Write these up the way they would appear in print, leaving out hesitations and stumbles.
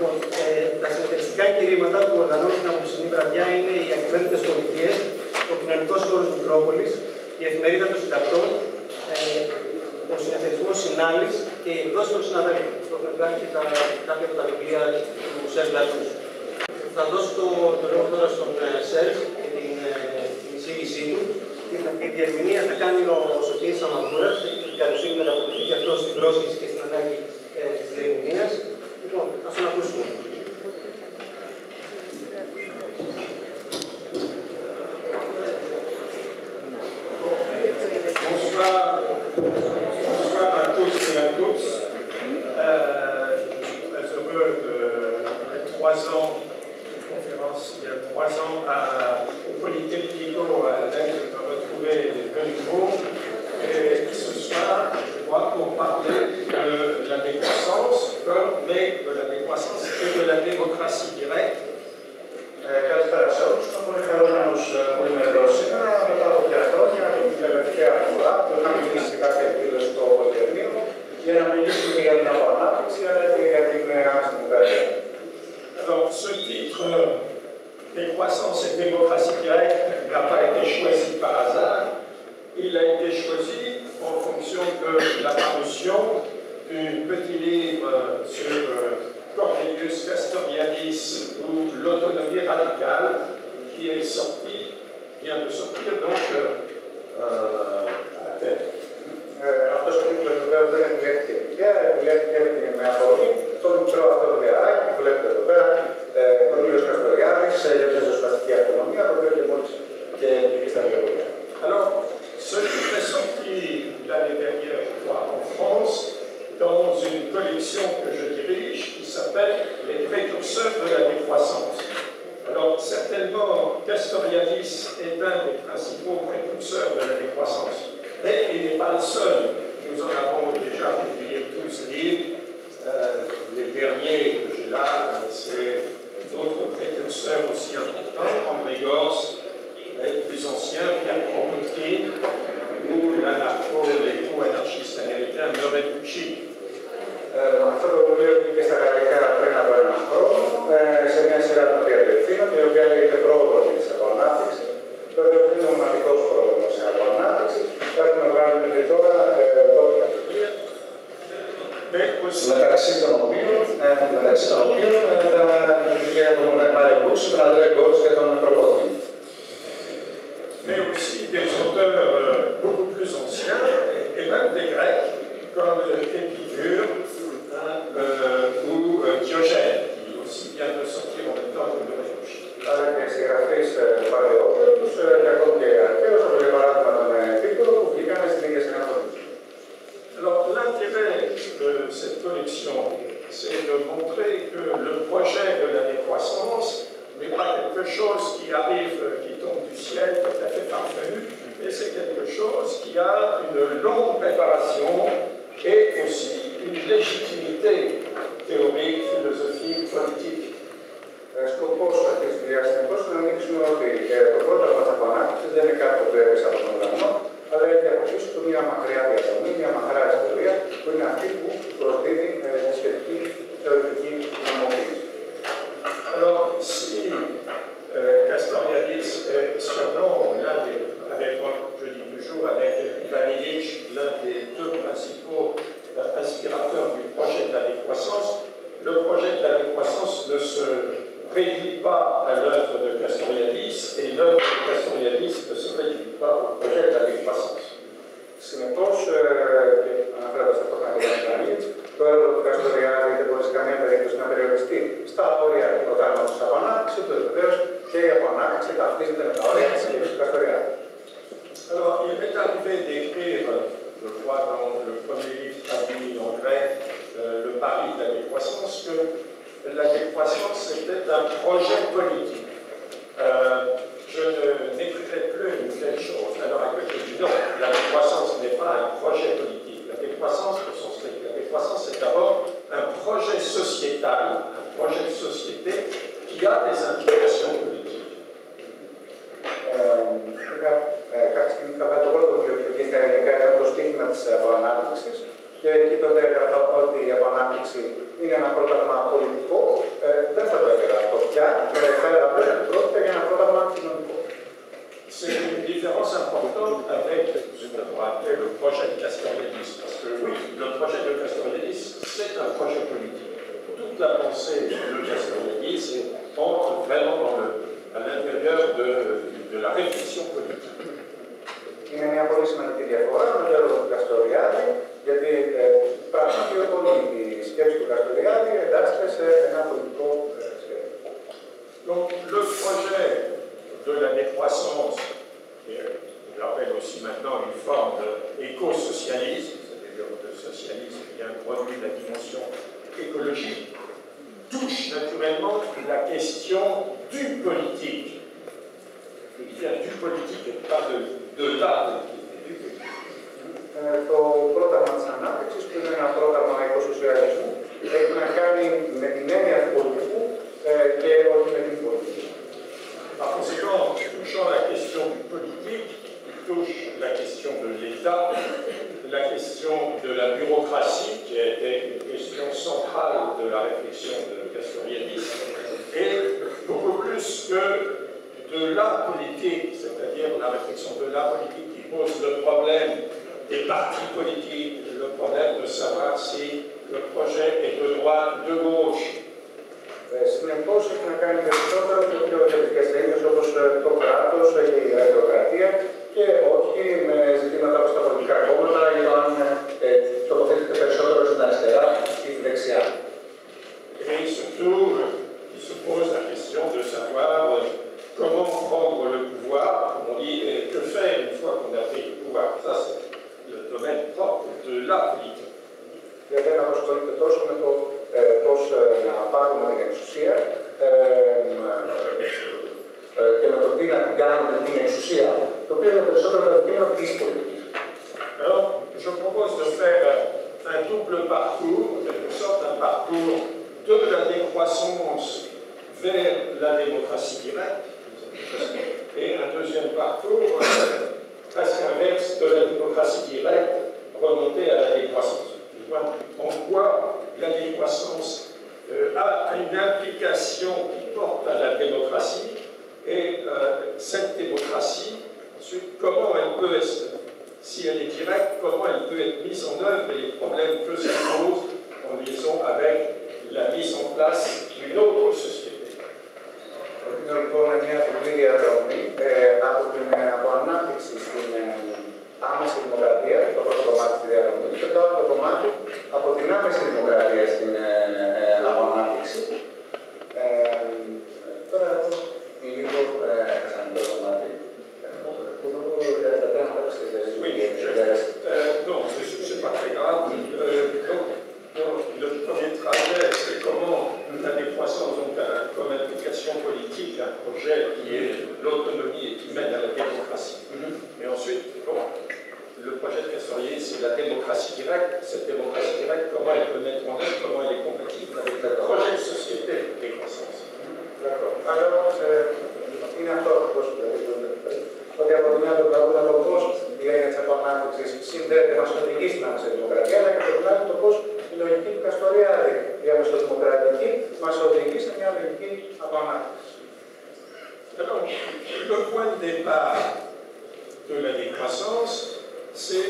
Τα συνεταιριστικά κηρύγματα που οργανώνουν από τη σημερινή βραδιά είναι οι Ακυβέρνητες Πολιτείες, ο Κοινωνικός Χώρος Μητρόπολης, η Εφημερίδα των Συντακτών, ο Συνεταιρισμός Συνάλης και η εκδόση των συναδέλφων που έχουν κάνει και κάποια από τα βιβλία του Σερ Λατούς. Θα δώσω το λόγο τώρα στον Σερ για την εισήγησή του. Η διερμηνία θα κάνει ο Σωτήρης Αμαγούρας, η καλοσύνη να αποτελεί και αυτό στην πρόσκληση και στην ανάγκη της διερμηνίας. Λοιπόν, ας τον ακούσουμε. Bonsoir à tous et à toutes. Je suis très heureux de 3 ans de conférence, il y a 3 ans au Polytechnico à Lens, de me retrouver de nouveau. Et ce soir, je crois, pour parler de la décroissance, mais de la décroissance et de la démocratie directe. Καλησπέρα σε όλους. Είμαι πολύ χαρούμενος που είμαι εδώ σήμερα μετά από 2 χρόνια και την τελευταία φορά που είχαμε μιλήσει σε κάποια εκδήλωση στο Πολυτεχνείο για να μιλήσουμε για την αποανάπτυξη αλλά και για την αστυνομικότητα. Alors, ce titre, Décroissance et démocratie directe, n'a pas été choisi par hasard. Il a été choisi en fonction de la parution du petit livre sur Cornelius Castoriadis ou l'autonomie radicale qui est sorti, vient de sortir donc à la tête. Αυτός ο τίτλος βεβαίως δεν επιλέχθηκε τυχαία, επιλέχθηκε με αφορμή το μικρό αυτό βιβλιαράκι που βλέπετε εδώ πέρα, Κορνήλιος Καστοριάδης για τη ριζοσπαστική αυτονομία, το οποίο και μόλις και πήγε στα βιβλία. Alors, ce livre est sorti l'année dernière, je crois, en France, dans une collection que je dirige qui s'appelle Les précurseurs de la décroissance. Alors, certainement, Castoriadis est un des principaux précurseurs de la décroissance. Mais il n'est pas le seul. Nous en avons déjà publié tous les livres. Les derniers que j'ai là, c'est d'autres précurseurs aussi importants, André Gors, les plus anciens, Pierre Kropotkin, ou l'anarcho-anarchiste américain Murray Bookchin. Αυτό το βιβλίο βγήκε στα γαλλικά πριν από 1 χρόνο, σε μια σειρά των διαδελφίνων, η οποία λέγεται Πρόοδο της Αποανάπτυξης. Βέβαια, είναι ο μοναδικός πρόοδος της Αποανάπτυξης. Έχουμε βγάλει μέχρι τώρα 12 βιβλία. Μεταξύ των οποίων τα βιβλία του Μάρια Μπούξ, του Αντρέ Γκόρτς και των Κропότκιν. Mais aussi des auteurs beaucoup plus anciens, et même des Grecs, comme Épicure ou Diogène, qui aussi vient de sortir en même temps que le Réfugié. Άρα και συγγραφείς παλαιότερους και ακόμη και αρχαίους, όπως για παράδειγμα τον Épicure, που βγήκαν στην ίδια συνάδελφα. Alors, l'intérêt de cette collection, c'est de montrer que le projet de la décroissance n'est pas quelque chose qui arrive, qui tombe du ciel, tout à fait parfait, mais c'est quelque chose qui a une longue préparation et aussi une légitimité théorique, philosophique, politique. Σκοπός αυτής της δουλειάς είναι να δείξουμε ότι το πρόταγμα της αποανάπτυξης δεν είναι κάτι που έρευσε από τον ουρανό, αλλά έχει από πίσω του μια μακριά διαδρομή, μια μακρά ιστορία που είναι αυτή που προσδίδει τη σχετική θεωρητική νομοποίηση. Alors, si Castoriadis est sûrement l'un des, je dis toujours avec Ivan Illich, l'un des 2 principaux inspirateurs du projet de la décroissance, le projet de la décroissance ne se réduit pas à l'œuvre de Castoriadis et l'œuvre de Castoriadis ne se réduit pas au projet de la décroissance. Συνεπώς, αναφέροντας ταυτόχρονα και την Ιταλία, το έργο του Καστοριάδη δεν μπορεί σε καμία περίπτωση να περιοριστεί στα όρια του προγράμματος της αποανάπτυξης, ούτε βεβαίως και η αποανάπτυξη ταυτίζεται με τα όρια της σκέψης του Καστοριάδη. Alors, il m'est arrivé d'écrire, je crois, dans le premier livre traduit en grec, Le pari de la décroissance, que la décroissance était un projet politique. Je n'écrirai plus une telle chose. Alors, à quoi je dis non, la décroissance n'est pas un projet politique. La décroissance, pour son strict, la décroissance, c'est d'abord un projet sociétal, un projet de société qui a des implications politiques. Κάποια στιγμή είχα βάλει το πρώτο βιβλίο που βγήκε στα ελληνικά, ήταν το στίγμα της αποανάπτυξης. Και εκεί τότε έγραφα ότι η αποανάπτυξη είναι ένα πρόγραμμα πολιτικό toute la pensée de Castoriadis et entre vraiment à l'intérieur de la réflexion politique. Είναι μια πολύ σημαντική διαφορά με το έργο του Καστοριάδη, γιατί πράγματι όλη η σκέψη του Καστοριάδη εντάσσεται σε ένα πολιτικό σχέδιο. Donc, le projet de la décroissance, qui rappelle aussi maintenant une forme d'éco-socialisme, c'est-à-dire de socialisme qui introduit la dimension écologique, touche naturellement la question du politique. Il vient du politique et pas de la politique. Το πρόγραμμα της ανάπτυξης, που είναι ένα πρόγραμμα οικοσοσιαλισμού, έχει να κάνει με την έννοια του πολιτικού και όχι με την πολιτική. Par conséquent, touchant la question du politique, il touche la question de l'État, la question de la bureaucratie, qui a été une question centrale de la réflexion de Castoriadis, et beaucoup plus que de la politique, c'est-à-dire la réflexion de la politique qui pose le problème des partis politiques, le problème de savoir si le projet est de droite ou de gauche. Συνεπώς, έχει να κάνει περισσότερο με πιο θετικές έννοιες όπως το κράτος και η γραφειοκρατία και όχι με ζητήματα όπως τα πολιτικά κόμματα ή το αν τοποθετείται περισσότερο στην αριστερά ή τη δεξιά. Et surtout, il se pose la question de savoir comment prendre le pouvoir, comme on dit, et que faire une fois qu'on a pris le pouvoir. Ça, c'est le domaine propre de la politique. Γιατί δεν ασχολείται τόσο με το πώς να πάρουμε την εξουσία και με το τι να την κάνουμε την εξουσία, το οποίο είναι περισσότερο το αντικείμενο της πολιτικής. Alors, je propose de faire un double parcours, en quelque sorte un parcours de la décroissance vers la démocratie directe, et un deuxième parcours presque inverse de la démocratie directe, remonter à la décroissance. En quoi la décroissance a une implication qui porte à la démocratie, et cette démocratie, ensuite, comment elle peut être, si elle est directe, comment elle peut être mise en œuvre et les problèmes que ça pose en liaison avec la mise en place d'une autre société. Είναι λοιπόν μια διπλή διαδρομή από ανάπτυξη στην άμεση δημοκρατία, το πρώτο κομμάτι της διαδρομής, και το άλλο κομμάτι από την άμεση δημοκρατία στην ανάπτυξη. Τώρα λίγο έχασαν το κομμάτι. Non, c'est pas très grave. Donc, le premier trajet, c'est comment la décroissance, donc, comme implication politique, un projet qui est l'autonomie et qui mène à la démocratie. Mais ensuite, bon, le projet de Castoriadis, c'est la démocratie directe. Cette démocratie directe, comment elle peut mettre en œuvre, comment elle est compatible avec le projet de société de décroissance. D'accord. Alors, είναι αυτό ακριβώς ότι από τη μια το τραγούδα το πώς η έννοια της επανάπτυξης συνδέεται, μας οδηγεί στην άμεση δημοκρατία, αλλά και από την άλλη το πώς η λογική του Καστοριάδη, η αμεσοδημοκρατική, μας οδηγεί σε μια λογική επανάπτυξη. Alors, le point de départ de la décroissance, c'est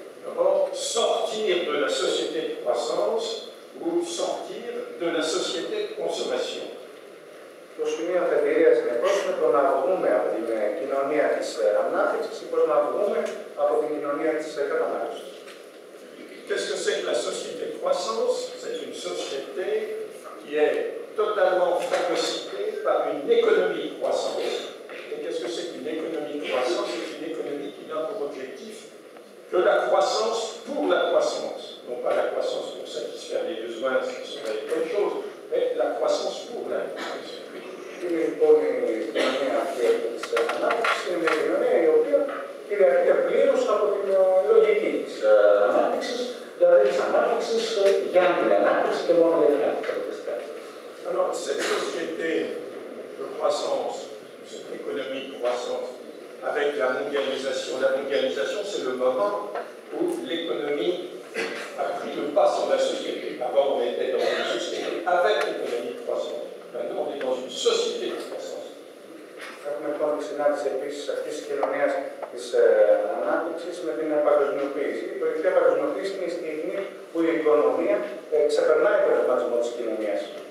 sortir de la société de croissance ou sortir de la société de consommation. Το σημείο αφετηρίας συνεπώς είναι το να βγούμε από την κοινωνία της ανάπτυξης ή πώς να βγούμε από την κοινωνία της κατανάλωσης. Qu'est-ce que c'est que la société de croissance? C'est une société qui est totalement phagocytée par une économie de croissance. Et qu'est-ce que c'est qu'une économie de croissance? C'est une économie qui n'a pour objectif que la croissance pour la croissance. Non pas la croissance pour satisfaire les besoins, ce qui serait une bonne chose, mais la croissance pour la croissance. Είναι λοιπόν η κοινωνία αυτή της ανάπτυξης, είναι μια κοινωνία η οποία κυριαρχείται πλήρως από την λογική της ανάπτυξης, δηλαδή της ανάπτυξης για την ανάπτυξη και μόνο για την ανάπτυξη. Alors, cette société de croissance, cette économie de croissance, avec la mondialisation, c'est le moment où l'économie a pris le pas sur la société. Avant, on était dans une société avec l'économie de croissance. Maintenant, on est dans une société de croissance. Έχουμε λοιπόν τη συνάντηση επίσης αυτής της κοινωνίας της ανάπτυξης με την παγκοσμιοποίηση. Η πολιτική παγκοσμιοποίηση είναι η στιγμή που η οικονομία ξεπερνάει τον ρευματισμό της κοινωνίας.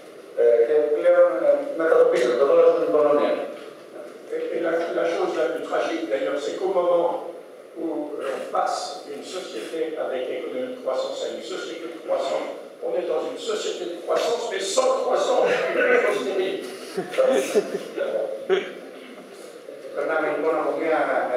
Περνάμε λοιπόν από μια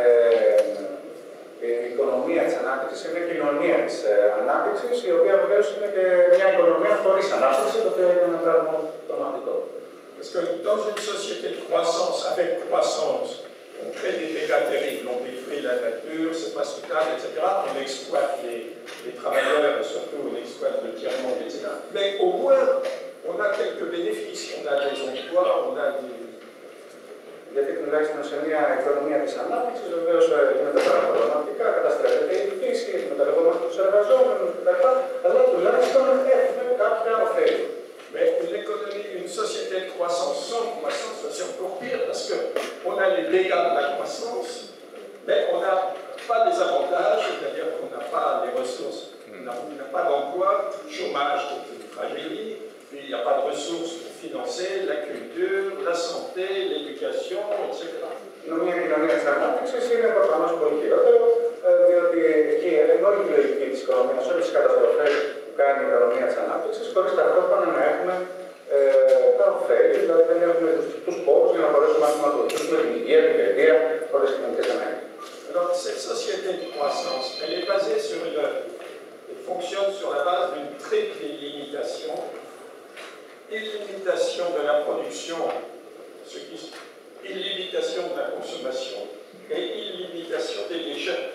οικονομία της ανάπτυξης σε μια κοινωνία της ανάπτυξης, η οποία βεβαίως είναι και μια οικονομία χωρίς ανάπτυξη, το οποίο είναι ένα πράγμα τρομακτικό. Parce que dans une société de croissance, avec croissance, on crée des dégâts terribles, on détruit la nature, c'est pas souhaitable, etc. On exploite les travailleurs, surtout on exploite le tiers-monde, etc. Mais au moins, on a quelques bénéfices, on a des emplois, on a des... Γιατί τουλάχιστον σε μια οικονομία της ανάπτυξης, βεβαίως γίνεται πραγματικά, καταστρέφεται η φύση, εκμεταλλευόμαστε τους εργαζόμενους κτλ. Αλλά τουλάχιστον έχουμε κάποια ωφέλη. Mais une société de croissance sans croissance, c'est encore pire parce qu'on a les dégâts de la croissance, mais on n'a pas les avantages, c'est-à-dire qu'on n'a pas les ressources, on n'a pas d'emploi, chômage qui est une tragédie, puis il n'y a pas de ressources pour financer la culture, la santé, l'éducation, etc. Μια κοινωνία της ανάπτυξης είναι προφανώς πολύ χειρότερο, διότι εκεί ενώ η λογική της οικονομίας, όλες τις καταστροφές που κάνει η οικονομία της ανάπτυξης, χωρίς ταυτόχρονα να έχουμε τα ωφέλη, δηλαδή δεν έχουμε τους πόρους για να μπορέσουμε να χρηματοδοτήσουμε την υγεία, την παιδεία, όλες τις κοινωνικές ανάγκες. Alors, cette société de croissance, elle est basée sur elle fonctionne sur la base d'une triple illimitation. Illimitation de la production, illimitation de la consommation et illimitation des déchets.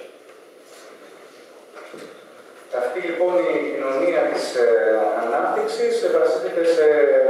Αυτή λοιπόν η κοινωνία της ανάπτυξης βασίζεται σε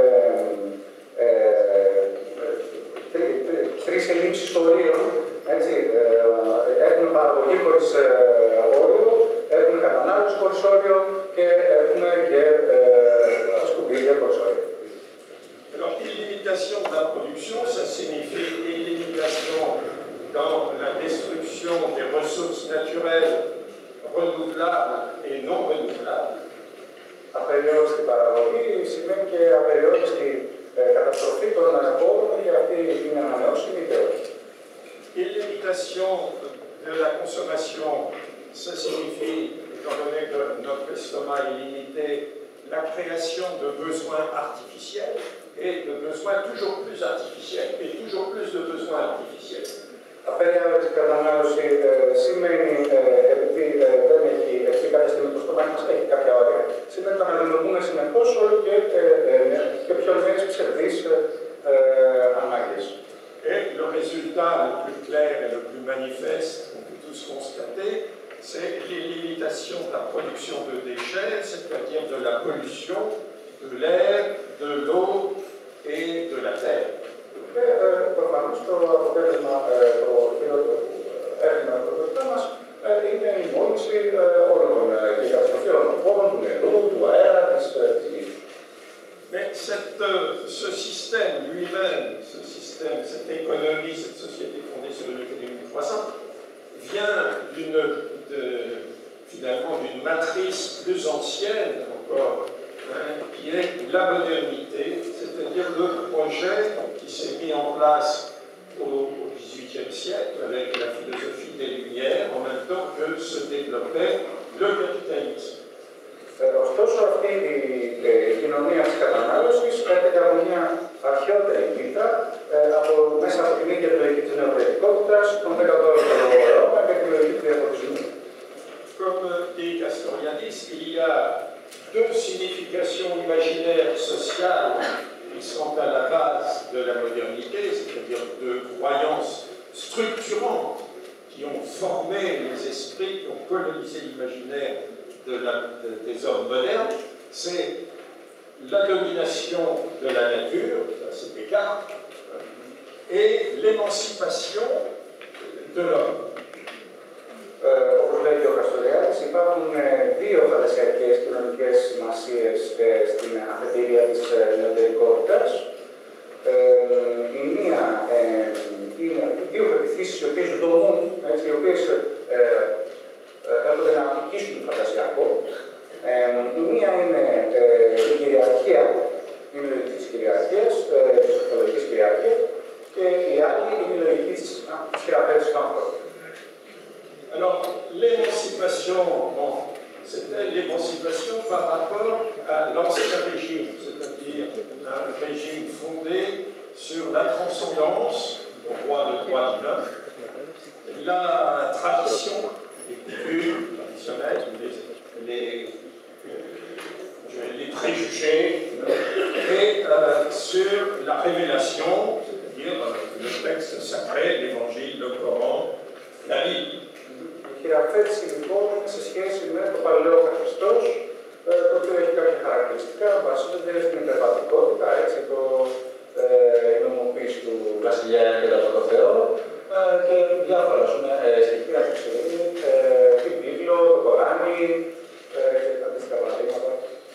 τρεις ελλείψεις ορίων. Έχουμε παραγωγή χωρίς όριο, έχουμε κατανάλωση χωρίς όριο και έχουμε και σκουπίδια χωρίς όριο. Alors, illimitation de la production, ça signifie illimitation dans la destruction des ressources naturelles renouvelables et non renouvelables. Απεριόριστη παραγωγή σημαίνει και απεριόριστη καταστροφή των πόρων και αυτή είναι ανανεώσιμη ιδέα. Illimitation de la consommation, ça signifie, étant donné que notre estomac est limité, la création de besoins artificiels et de besoins toujours plus artificiels et toujours plus de besoins artificiels. Απεριόριστη κατανάλωση σημαίνει, επειδή δεν έχει κάποια στιγμή το στομάχι μας έχει κάποια όρια, σημαίνει να δημιουργούμε συνεχώς όλο και πιο νέες ψευδείς ανάγκες. Et le résultat le plus clair et le plus manifeste qu'on peut tous constater, c'est l'illimitation de la production de déchets, c'est-à-dire de la pollution de l'air, de l'eau et de la terre. Και προφανώς το αποτέλεσμα, το χειρότερο που έχουμε από το δικά μας, είναι η μόλυνση όλων των καταστροφών των πόρων, του νερού, του αέρα, της γης. Mais ce système lui-même, cette économie, cette société fondée sur une économie croissante, vient finalement d'une matrice plus ancienne encore, qui est la modernité, c'est-à-dire le projet qui s'est mis en place au XVIIIe siècle avec la philosophie des Lumières, en même temps que se développait le capitalisme. Ωστόσο, αυτή η κοινωνία της κατανάλωσης έρχεται από μια αρχαιότερη μύθα, μέσα από την ίδια τη λογική της νεοπαιδικότητας, τον 18ο αιώνα και τη λογική του διαφωτισμού. Comme dit Castoriadis, il y a deux significations imaginaires sociales qui sont à la base de la modernité, c'est-à-dire deux croyances structurantes qui ont formé les esprits, qui ont colonisé l'imaginaire des hommes modernes, c'est la domination de la nature, ça c'est Descartes, et l'émancipation de l'homme. Όπως λέει και ο Καστοριάδης, υπάρχουν δύο φαντασιακές κοινωνικές σημασίες στην αφετηρία της νεωτερικότητας. Η μία είναι δύο πεποιθήσεις οι οποίες δομούν, οι οποίες έρχονται να απτυχήσουν το φαντασιακό. Η μία είναι η κυριαρχία, η λογική της κυριαρχίας, της ψυχολογικής κυριαρχίας, και η άλλη είναι η λογική της χειραφέτησης του ανθρώπου. Alors, l'émancipation, bon, c'était l'émancipation par rapport à l'ancien régime, c'est-à-dire un régime fondé sur la transcendance au droit divin, la tradition, les coutumes traditionnelles, les préjugés, et sur la révélation, c'est-à-dire le texte sacré, l'évangile, le Coran, la Bible. Η χειραφέτηση λοιπόν σε σχέση με το παλαιό καθεστώς, το οποίο έχει κάποια χαρακτηριστικά, βασίζονται στην υπερβατικότητα, έτσι, η νομοποίηση του βασιλιά και το Θεό και διάφορα στοιχεία που ξέρει, την Βίβλο, το Κοράνι και τα αντίστοιχα παραδείγματα.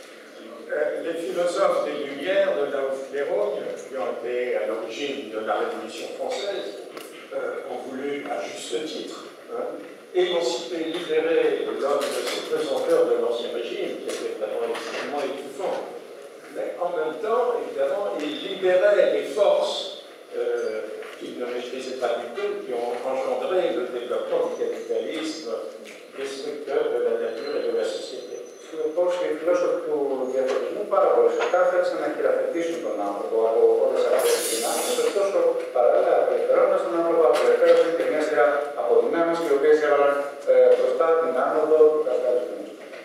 Les philosophes des Lumières de Laouflérogne, qui ont été à l'origine de la Révolution française, ont voulu, à juste titre, émanciper, libérer l'homme de cette pesanteur de l'Ancien Régime, qui était vraiment extrêmement étouffant. Mais en même temps, évidemment, il libérait les forces qu'il ne maîtrisait pas du tout, qui ont engendré le développement du capitalisme destructeur de la nature et de la société. Συνεπώς, οι φιλόσοφοι του διαχωρισμού πάρα πολύ σωστά θέλησαν να χειραφετήσουν τον άνθρωπο από όλες αυτές τις δυνάμεις, ωστόσο παράλληλα απελευθερώνοντας τον άνθρωπο, απελευθέρωσαν και μια σειρά από δυνάμεις οι οποίες έβαλαν μπροστά την άνοδο του καπιταλισμού.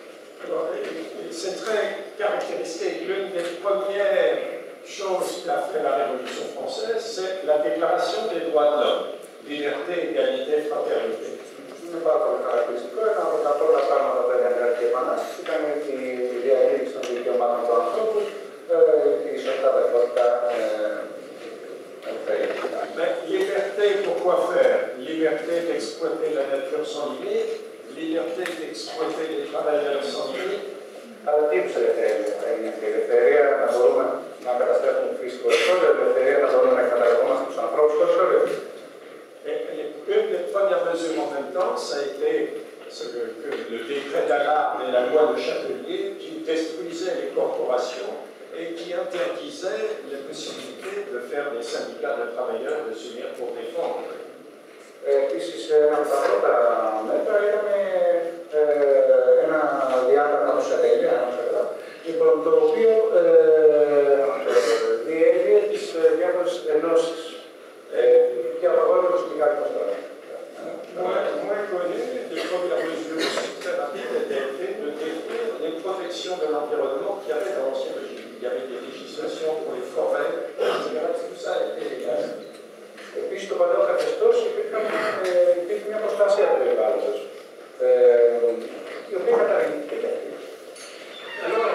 C'est très caractéristique. L'une des premières choses qu'a fait la Révolution française, c'est la déclaration des droits de l'homme, liberté, égalité, fraternité. Είναι πάρα πολύ χαρακτηριστικό. Ένα από τα πρώτα πράγματα που έκανε η Επανάσταση ήταν η διαχείριση των δικαιωμάτων του ανθρώπου, η ισότητα, δεχότητα, ελευθερία. Liberté, pourquoi faire? Liberté d'exploiter la nature sans limite, liberté d'exploiter les travailleurs sans limite. Αλλά τι είδους ελευθερία θα είναι αυτή? Η ελευθερία να μπορούμε να καταστρέφουμε τη φύση χωρίς όριο, η ελευθερία να μπορούμε να εκμεταλλευόμαστε τους ανθρώπους χωρίς όριο. Une des premières mesures en même temps, ça a été le décret d'alarme et la loi de Châtelier qui détruisait les corporations et qui interdisait la possibilité de faire des syndicats de travailleurs de s'unir pour défendre. Επίσης, ένα από τα πρώτα μέτρα ήταν ένα διάταγμα του Σατελία, το οποίο διέβγαινε τις διάφορες ενώσεις και απαγόρευε το συνδικάτο τώρα. Moins connu, les premières mesures très rapides étaient de détruire les protections de l'environnement qu'il y avait dans l'Ancien Régime. Il y avait des législations pour les forêts, etc. Tout ça a été légal. Επίσης, στο παλαιό καθεστώς υπήρχε μια προστασία του περιβάλλοντος, η οποία καταργήθηκε και αυτή. Alors,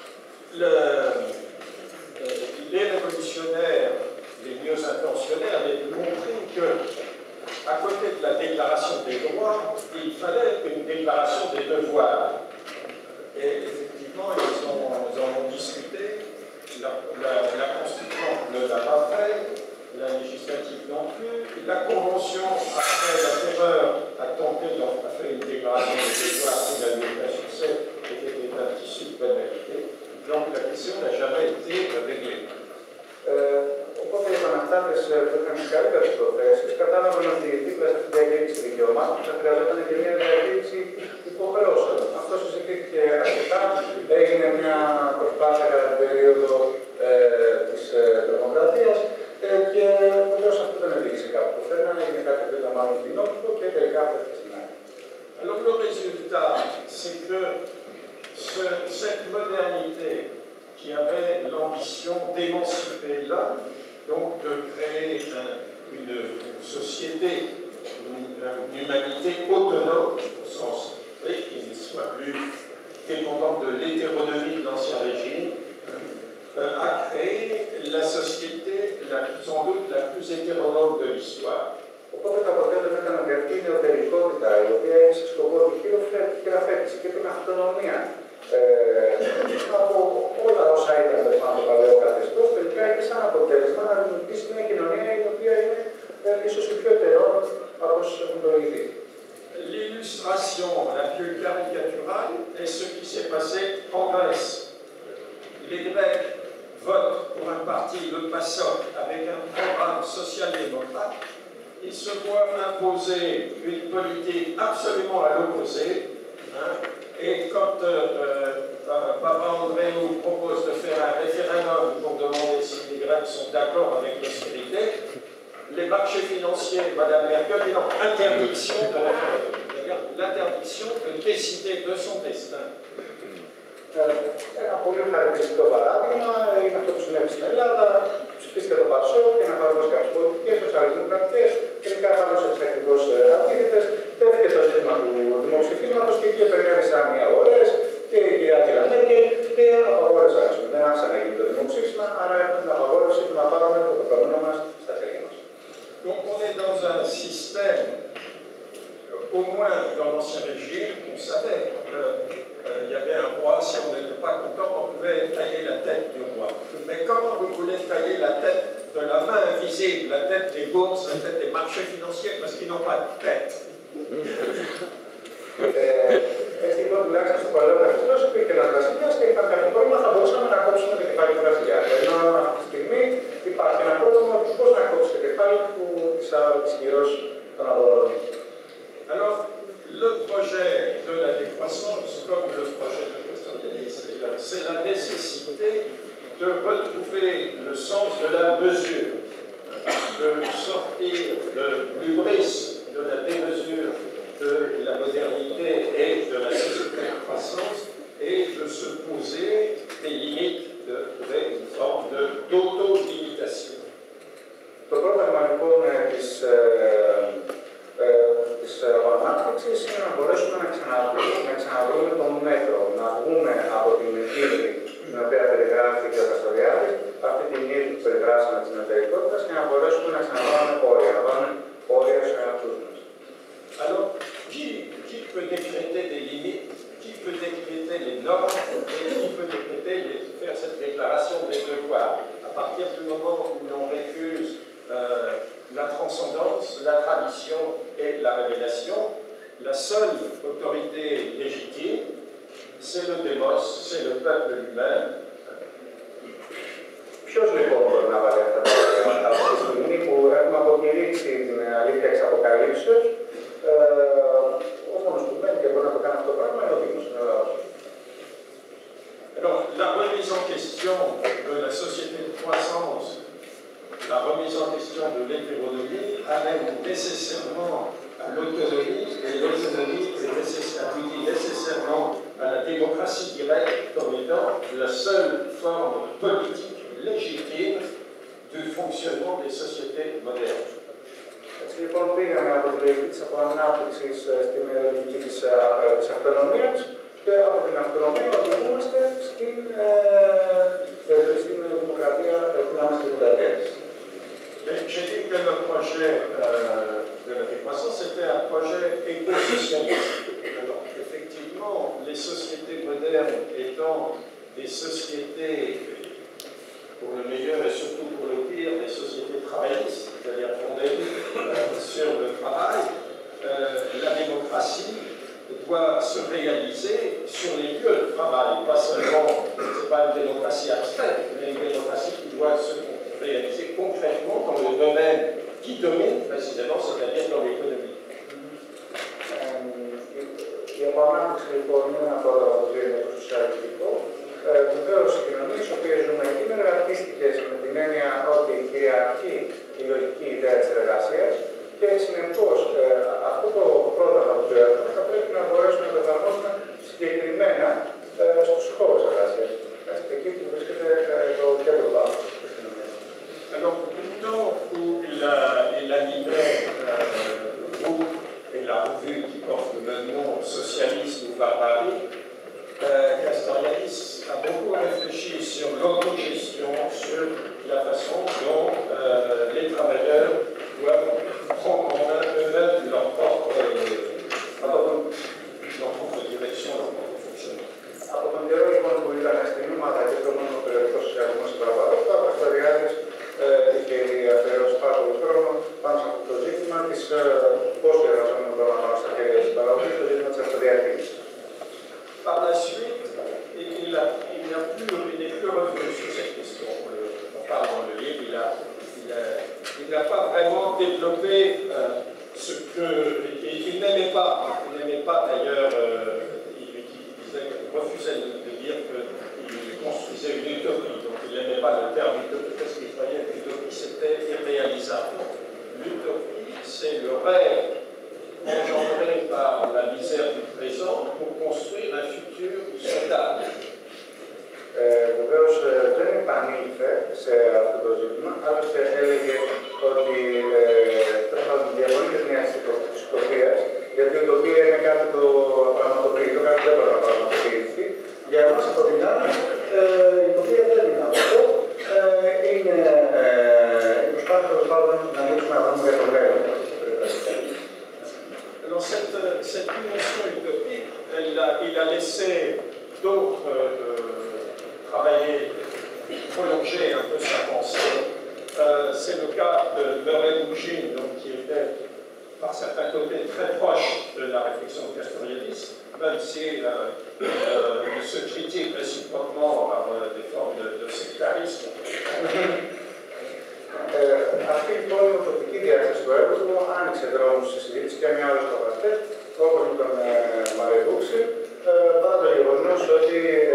les révolutionnaires, les mieux intentionnés, avaient montré que, à côté de la déclaration des droits, il fallait une déclaration des devoirs. Et effectivement, ils en ont discuté. La Constitution ne l'a pas fait, la législative non plus. La Convention, après la terreur, a tenté d'en faire une déclaration des devoirs qui n'a eu aucun succès et qui était un tissu de pénalité. Donc la question n'a jamais été réglée. Οπότε οι επαναστάτες που είχαν τις καλύτερες προθέσεις κατάλαβαν ότι δίπλα σε αυτή τη διακήρυξη δικαιωμάτων θα χρειαζόταν και μια διακήρυξη υποχρεώσεων. Αυτό συζητήθηκε αρκετά. Έγινε μια προσπάθεια κατά την περίοδο της τρομοκρατίας και βεβαίως αυτό δεν οδήγησε κάπου πουθενά. Έγινε κάτι που ήταν μάλλον κοινόκριτο και τελικά έφτασε στην άκρη. Alors le résultat, c'est que cette modernité qui avait l'ambition d'émanciper l'homme, donc de créer une société, une humanité autonome, au sens qui ne soit plus dépendante de l'hétéronomie de l'Ancien Régime, a créé la société sans doute la plus hétéronome de l'histoire. Οπότε το αποτέλεσμα ήταν ότι αυτή η νεωτερικότητα, η οποία έχει σε σκοπό τη χειραφέτηση και την αυτονομία από όλα όσα ήταν πάνω το παλαιό καθεστώς, τελικά έχει σαν αποτέλεσμα να δημιουργήσει μια κοινωνία η οποία είναι ίσως η πιο ετερόνη από όσους έχουν προηγηθεί. L'illustration la plus caricaturale est ce qui s'est passé en Grèce. Les Grecs votent pour un parti, le PASOK, avec un programme social-démocrate. Ils se voient imposer une politique absolument à l'opposé. Et quand Papa André nous propose de faire un référendum pour demander si les fédérale sont d'accord avec l'austérité, les marchés financiers, Mme Merkel, dit non, l'interdiction de décider de son destin. Ένα πολύ χαρακτηριστικό παράδειγμα είναι αυτό που συνέβη στην Ελλάδα. Ψηφίστηκε το Πασόκ και να εφαρμόσει κάποιες πολιτικές, σοσιαλδημοκρατικές, τελικά εφαρμόσε τις ακριβώς αντίθετες. Τέθηκε το ζήτημα του δημοψηφίσματος και εκεί επενέβησαν οι αγορές και η κυρία Μέρκελ και απαγόρευσαν. Δεν άφησαν να γίνει το δημοψήφισμα, άρα έχουμε την απαγόρευση του να πάρουμε το πεπρωμένο μας στα χέρια μας. Donc on est dans un système, au moins dans l'ancien régime, on savait qu'il y avait un roi, si on n'était pas content, on pouvait tailler la tête du roi. Mais comment vous voulez tailler la tête de la main invisible, la tête des bourses, la tête des marchés financiers, parce qu'ils n'ont pas de tête? Έτσι λοιπόν, τουλάχιστον στο παλαιό καθεστώς υπήρχε ένας βασιλιάς και είχαν κάποιο πρόβλημα, θα μπορούσαμε να κόψουμε το κεφάλι του βασιλιά. Ενώ αυτή τη στιγμή υπάρχει ένα πρόβλημα του πώς να κόψει το κεφάλι του της κυρώσης των αγορών. Alors, le projet de la décroissance, comme le projet de Christian, c'est la nécessité de retrouver le sens de la mesure, de sortir du brisme de la démesure de la modernité et de la société de croissance et de se poser des limites une forme d'auto-limitation. Το πρόγραμμα λοιπόν της ανάπτυξης είναι να μπορέσουμε να ξαναβρούμε τον μέτρο, να βγούμε από την ύλη την οποία περιγράφει και ο Καστοριάδης, αυτή την ύλη που περιγράψαμε της μετερικότητας και να μπορέσουμε να ξαναβάλουμε όρια, να βάλουμε όρια στους εαυτούς μας. Alors, qui peut décréter des limites, qui peut décréter les normes et qui peut décréter faire cette déclaration des devoirs? À partir du moment où l'on récuse la transcendance, la tradition et la révélation, la seule autorité légitime, c'est le démos, c'est le peuple lui-même. Ποιος λοιπόν μπορεί να βάλει αυτά τα πράγματα από τη στιγμή που έχουμε αποκηρύξει την αλήθεια εξ αποκαλύψεως, ο μόνος που μένει και μπορεί να το κάνει αυτό το πράγμα είναι ο Δήμος, είναι ο λαός. Alors, la remise en question de la société de croissance, la remise en question de l'hétéronomie amène nécessairement à l'autonomie, et l'autonomie aboutit nécessairement à la démocratie directe comme étant la seule forme politique légitime du fonctionnement des sociétés modernes. Έτσι λοιπόν πήγαμε από τη λογική της αποανάπτυξης στην λογική της αυτονομίας και από την αυτονομία οδηγούμαστε στην δημοκρατία που να είμαστε δημοκρατίες. J'ai dit que le projet de la décroissance était un projet éco-socialiste. Alors, effectivement, les sociétés modernes étant des sociétés, pour le meilleur et surtout pour le pire, des sociétés travaillistes, c'est-à-dire fondées sur le travail, la démocratie doit se réaliser sur les lieux de travail, pas seulement, ce n'est pas une démocratie abstraite, mais une démocratie qui doit se réaliser concrètement dans le domaine qui domine précisément, c'est-à-dire dans l'économie. Η επανάπτυξη λοιπόν είναι ένα πρόγραμμα που είναι το σοσιαλιστικό. Βεβαίως οι κοινωνίες οι οποίες ζούμε είναι εργατίστικες με την έννοια ότι κυριαρχεί η λογική ιδέα της εργασίας και συνεπώς αυτό το πρόγραμμα που έχουμε θα πρέπει να μπορέσουμε να το εφαρμόσουμε συγκεκριμένα στους χώρους εργασίας. Εκεί που βρίσκεται το κέντρο βάθος της κοινωνίας. Alors, plutôt où l'animé groupe et la revue qui porte le même nom, Socialisme ou Barbarie, Castoriadis a beaucoup réfléchi sur l'autogestion, sur la façon dont les travailleurs doivent prendre en main eux-mêmes leur propre direction, leur propre fonctionnement. Από τον καιρό λοιπόν που ήταν στην Ούμαδα και το μόνο περιοδικό σοσιαλισμό στην Παραπαρότα, ο Καστοριάδης είχε αφιερώσει πάρα πολύ χρόνο πάνω σε αυτό το ζήτημα της πώς οι εργαζόμενοι μπορούν να πάνε στα χέρια της παραγωγής, το ζήτημα της αυτοδιαχείρισης. Par la suite, il n'est plus revenu sur cette question. On parle dans le livre, il n'a pas vraiment développé ce que. Il n'aimait pas. Il n'aimait pas d'ailleurs. Il refusait de dire qu'il construisait une utopie. Donc il n'aimait pas le terme utopie parce qu'il croyait άλλωστε έλεγε ότι διαφωνεί μια utopία, γιατί η utopία είναι κάτι το πραγματοποιητό, κάτι δεν μπορεί να πραγματοποιηθεί. Για εμάς από την άλλη, η utopia δεν είναι αυτό. Είναι η προσπάθεια να ανοίξουμε να δούμε για το μέλλον. Alors cette dimension utopique, il a laissé d'autres travailler, prolonger un peu sa pensée. C'est le cas de Murray Bookchin, qui était par certains côtés très proche de la réflexion castoriadiste, même si il se critique réciproquement par des formes de sectarisme. Αυτή λοιπόν η utopική διάσταση του έργου του άνοιξε δρόμους στη συζήτηση και με άλλους προβαστές, όπως με τον Murray Bookchin, παρά το γεγονός ότι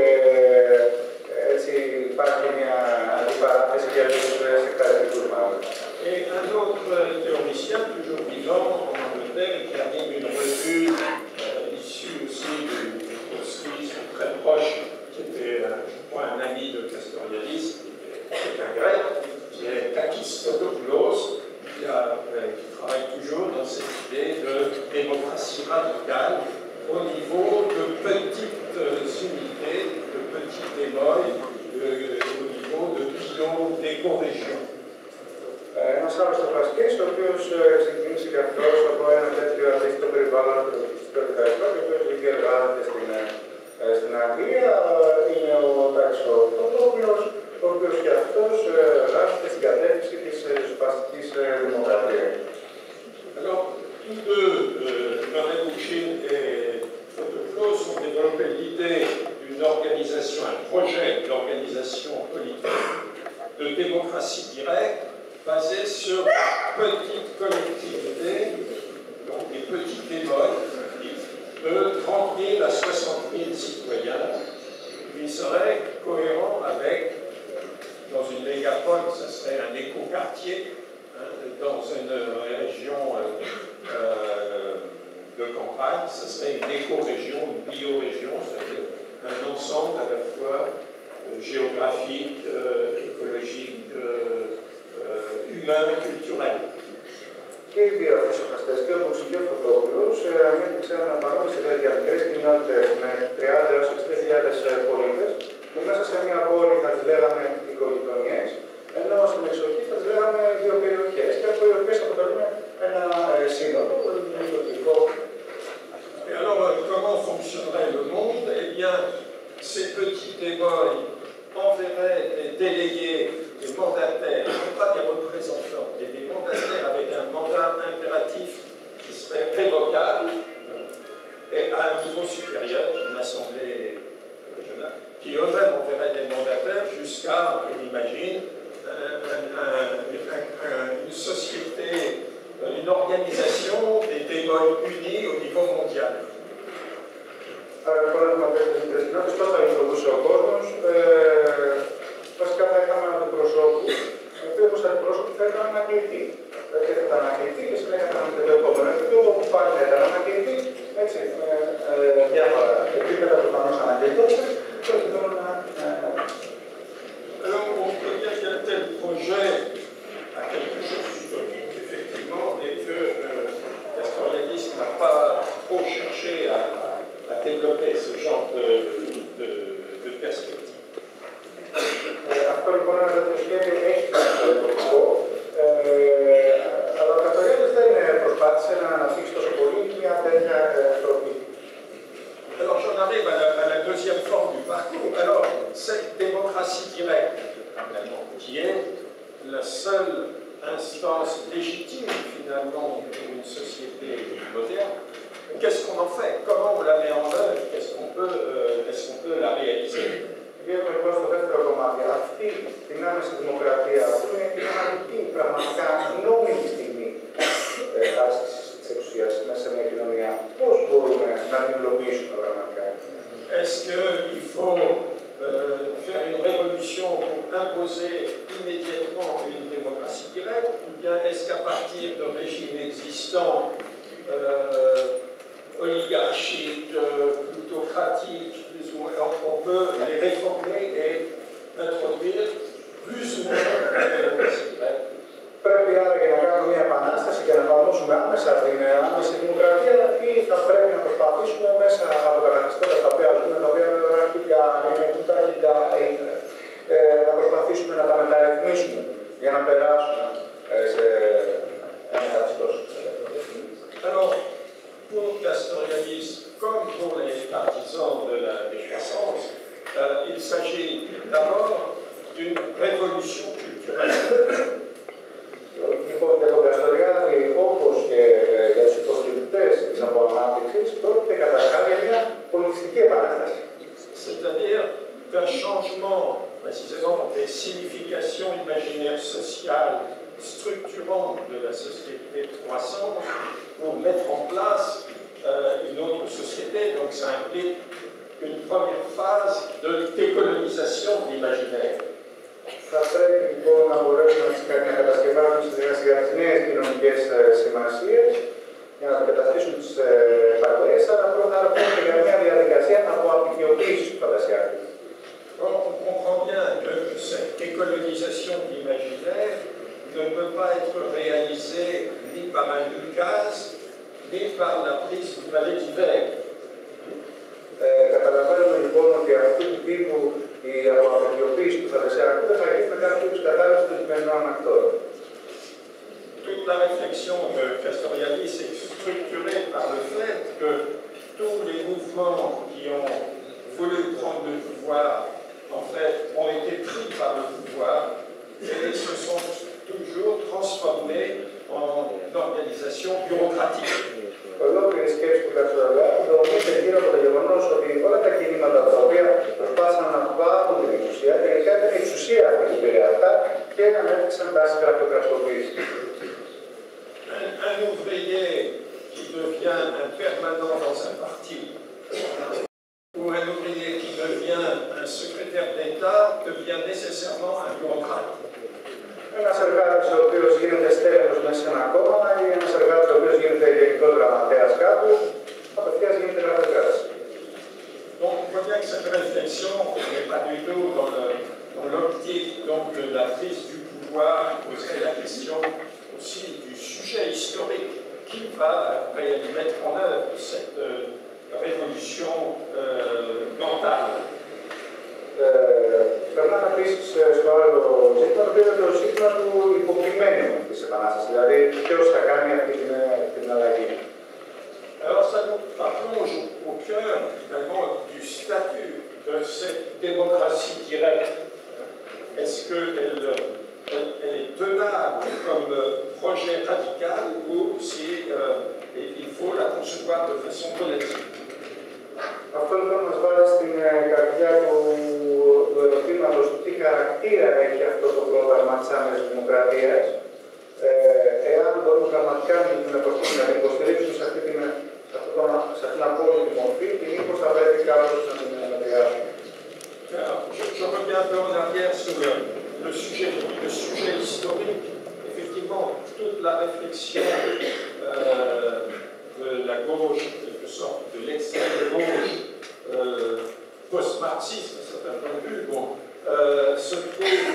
έτσι υπάρχει μια αντιπαράθεση για τους σεκταριστικούς μάλλον. Et un autre théoricien, toujours vivant en Angleterre, qui anime une revue issue aussi du trotskisme très proche, qui était un ami de Castoriadis, qui est un grec, qui est Takis Fotopoulos, qui travaille toujours dans cette idée de démocratie radicale au niveau de petites unités, de petits démoles, au niveau de pions d'éco-régions. Ένας άλλος στοχαστής, ο οποίος ξεκίνησε και αυτός από ένα τέτοιο αντίστοιχο περιβάλλον του καπιταλιστικό και ο οποίος εργάζεται στην Αγγλία, είναι ο Τάκης Φωτόπουλος, ο οποίος και αυτός εργάζεται στην κατεύθυνση της ριζοσπαστικής δημοκρατίας. Alors, tous deux, Murray Bookchin et Fotopoulos, ont développé l'idée d'une organisation, un projet d'organisation politique de démocratie directe basé sur petites collectivités, donc des petits démoles, de 30 000 à 60 000 citoyens, qui seraient cohérents avec, dans une mégapole, ce serait un éco-quartier, dans une région de campagne, ce serait une éco-région, une bio-région, c'est-à-dire un ensemble à la fois géographique, écologique, humain et culturel. Και οι δύο αυτές και ο Bookchin και ο Fotopoulos ανέπτυξαν ένα παρόμοιο ιδέα για μικρές κοινότητες με 30 έως 60.000 πολίτες, που μέσα σε μια πόλη θα τις λέγαμε οικογειτονιές, ενώ στην εξοχή θα τις λέγαμε δύο περιοχές, και οι οποίες αποτελούν ένα σύνολο πολιτικό. Et alors, comment fonctionnerait le monde? Eh bien, ces petits démoles enverraient des délégués, des mandataires, non pas des représentants, mais des mandataires avec un mandat impératif qui serait révocable, et à un niveau supérieur, une assemblée régionale, qui eux-mêmes enverraient des mandataires jusqu'à, on imagine, une société, une organisation des démoles unis au niveau mondial. Λοιπόν, έχουμε αυτές τις κοινότητες, πώς θα λειτουργούσε ο κόσμος. Βασικά θα είχαμε έναν αντιπροσώπου, ο οποίος αντιπρόσωπο θα ήταν ανακλητή. Δηλαδή θα ήταν ανακλητή και συνέχεια θα ήταν το επόμενο επίπεδο, όπου πάλι θα ήταν ανακλητή, έτσι, με διάφορα επίπεδα προφανώς ανακλητώσεις, προκειμένου να. Alors, on peut dire qu'un tel projet a quelque chose d'utopique, effectivement, et que Castoriadis n'a pas trop cherché à développer ce genre de perspective. Αυτό λοιπόν είναι ένα τέτοιο σχέδιο, έχει κάτι τοπικό, αλλά ο Castoriadis δεν προσπάθησε να αναπτύξει τόσο πολύ μια τέτοια τροπή. Alors j'en arrive à la deuxième forme du parcours. Alors, cette démocratie directe, qui est la seule instance légitime finalement pour une société moderne, qu'est-ce qu'on en fait? Comment on la met en œuvre? Est-ce qu'on peut la réaliser? Βγαίνουμε λοιπόν στο δεύτερο κομμάτι. Αυτή την άμεση δημοκρατία που είναι η μοναδική πραγματικά νόμιμη στιγμή άσκηση της εξουσίας μέσα σε μια κοινωνία, πώς μπορούμε να την υλοποιήσουμε πραγματικά? Est-ce qu'il faut faire une révolution pour imposer immédiatement une démocratie directe, ou bien est-ce qu'à partir de régimes existants oligarchiques, plutocratiques, on peut les réformer et introduire plus ou moins la démocratie directe? περάσουν σε ένα καθεστώς. Alors, pour Castoriadis, comme pour les partisans de la décroissance, il s'agit d'abord d'une révolution culturelle. Λοιπόν, για τον Καστοριάδη, όπως και για τους υποστηρικτές της αποανάπτυξης, πρόκειται καταρχάς για μια πολιτιστική επανάσταση. C'est-à-dire d'un changement, précisément, des significations imaginaires sociales structurantes de la société croissante pour mettre en place une autre société. Donc ça implique une première phase de décolonisation de l'imaginaire. Θα πρέπει λοιπόν να μπορέσουμε να κατασκευάσουμε σιγά σιγά τις νέες κοινωνικές σημασίες για να αντικαταστήσουν τις παλαιές, αλλά πρώτα πρόκειται για μια διαδικασία από απεικιοποίηση του φαντασιάρχη. On comprend bien que cette décolonisation de l'imaginaire ne peut pas être réalisée ni par un Lucas, ni par la prise du ballet d'hiver. Καταλαβαίνουμε λοιπόν ότι αυτού του τύπου η αποαπεικιοποίηση του φαντασιάρχου δεν θα γίνει με κάποιο είδους κατάλληλο των σημερινών ακτόρων. Toute la réflexion de Castoriadis est structurée par le fait que tous les mouvements qui ont voulu prendre le pouvoir, en fait, ont été pris par le pouvoir et se sont toujours transformés en organisation bureaucratique. Ολόκληρη σκέψη του Καστοριάδη δομείται γύρω από το γεγονός ότι όλα τα κινήματα τα οποία προσπάθησαν να πάρουν την εξουσία, τελικά ήταν η εξουσία αυτή που πήρε αυτά και ανέπτυξαν τάσεις γραφειοκρατικοποίησης. Un ouvrier qui devient un permanent dans un parti ou un ouvrier qui devient un secrétaire d'État devient nécessairement un bureaucrate. Ένας εργάτης ο οποίος γίνεται στέλεχος μέσα σε ένα κόμμα ή ένας εργάτης ο οποίος γίνεται γενικός γραμματέας κάπου, απευθείας γίνεται γραφειοκράτης. Donc, on voit bien que cette réflexion n'est pas du tout dans l'optique de la prise du pouvoir, poserait la question aussi du sujet historique qui va mettre en œuvre cette révolution mentale. Περνάμε επίσης στο άλλο ζήτημα, το οποίο είναι το ζήτημα του υποκειμένου της Επανάστασης, δηλαδή ποιος θα κάνει αυτή την αλλαγή. Alors, ça nous plonge au cœur finalement du statut de cette démocratie directe. Est-ce qu'elle est tenable comme projet radical ou si il faut la concevoir de façon relative? Αυτό λοιπόν μας βάζει στην καρδιά του ερωτήματος του τι χαρακτήρα έχει αυτό το πρόγραμμα της άμεσης δημοκρατίας, εάν μπορούμε πραγματικά να την υποστηρίξουμε σε αυτή την απόλυτη μορφή και μήπως θα πρέπει κάποιος να την μετριάσουμε. Je reviens un peu en arrière sur le sujet historique. Effectivement, toute la réflexion de la gauche, en quelque sorte, de l'extrême gauche post-marxiste, à certains points de vue, se trouve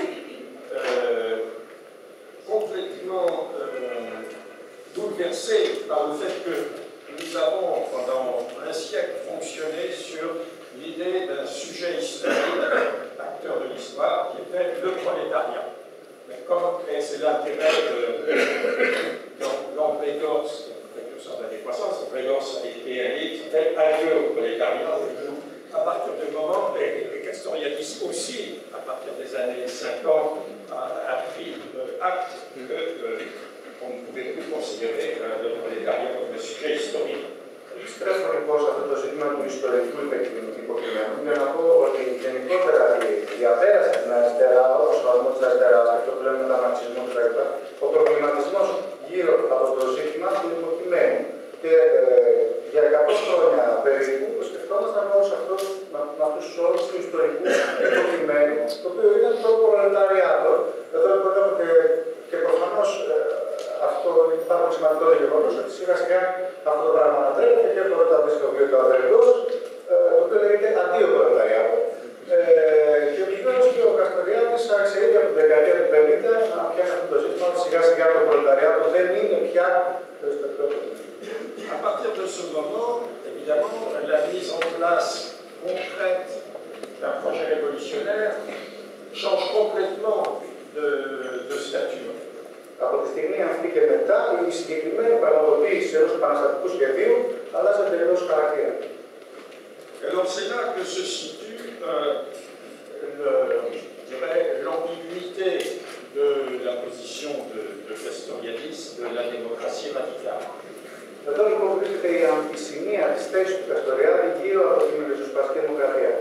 complètement bouleversée par le fait que nous avons, pendant un siècle, fonctionné sur l'idée d'un sujet historique, acteur de l'histoire, qui était le prolétariat. Et c'est l'intérêt d'André Gors, de la décroissance. André Gors a été un livre qui s'appelle Adieu au prolétariat. À partir du moment, et Castoriadis aussi, à partir des années 50, a pris acte qu'on ne pouvait plus considérer le prolétariat comme un sujet historique. Στρέφω λοιπόν σε αυτό το ζήτημα του ιστορικού υποκειμένου για να πω ότι γενικότερα η απέραση στην αριστερά, όπως ο ορμός της αριστεράς, αυτό που λέμε μεταμαρξισμό κτλ., ο προβληματισμός γύρω από το ζήτημα του υποκειμένου. Και για 100 χρόνια περίπου σκεφτόμασταν όλους αυτούς τους όρους του ιστορικού υποκειμένου, το οποίο ήταν το προλεταριάτο. Εδώ λοιπόν έχω και προφανώς αυτό είναι πάρα πολύ σημαντικό το γεγονός ότι σιγά σιγά αυτό το πράγμα ανατρέπεται και το ρωτάμε στο οποίο το Ανδρεϊκός, το οποίο λέγεται αντίοπρολεταριάτο. Και βεβαίως και ο Καστοριάδης άρχισε ήδη από την δεκαετία του 50 να πιάσει αυτό το ζήτημα ότι σιγά σιγά το προλεταριάτο δεν είναι πια το ιστορικό. À partir de ce moment, évidemment, la mise en place concrète d'un projet révolutionnaire change complètement de statut. Από τη στιγμή αυτή και μετά, η συγκεκριμένη πραγματοποίηση ενός επαναστατικού σχεδίου αλλάζει τελείως χαρακτήρα. Alors c'est là que se situe l'ambiguïté de la position de Castoriadis de la démocratie radicale. Εδώ λοιπόν βρίσκεται η αμφισημία της θέσης του Καστοριάδη γύρω από την ριζοσπαστική δημοκρατία.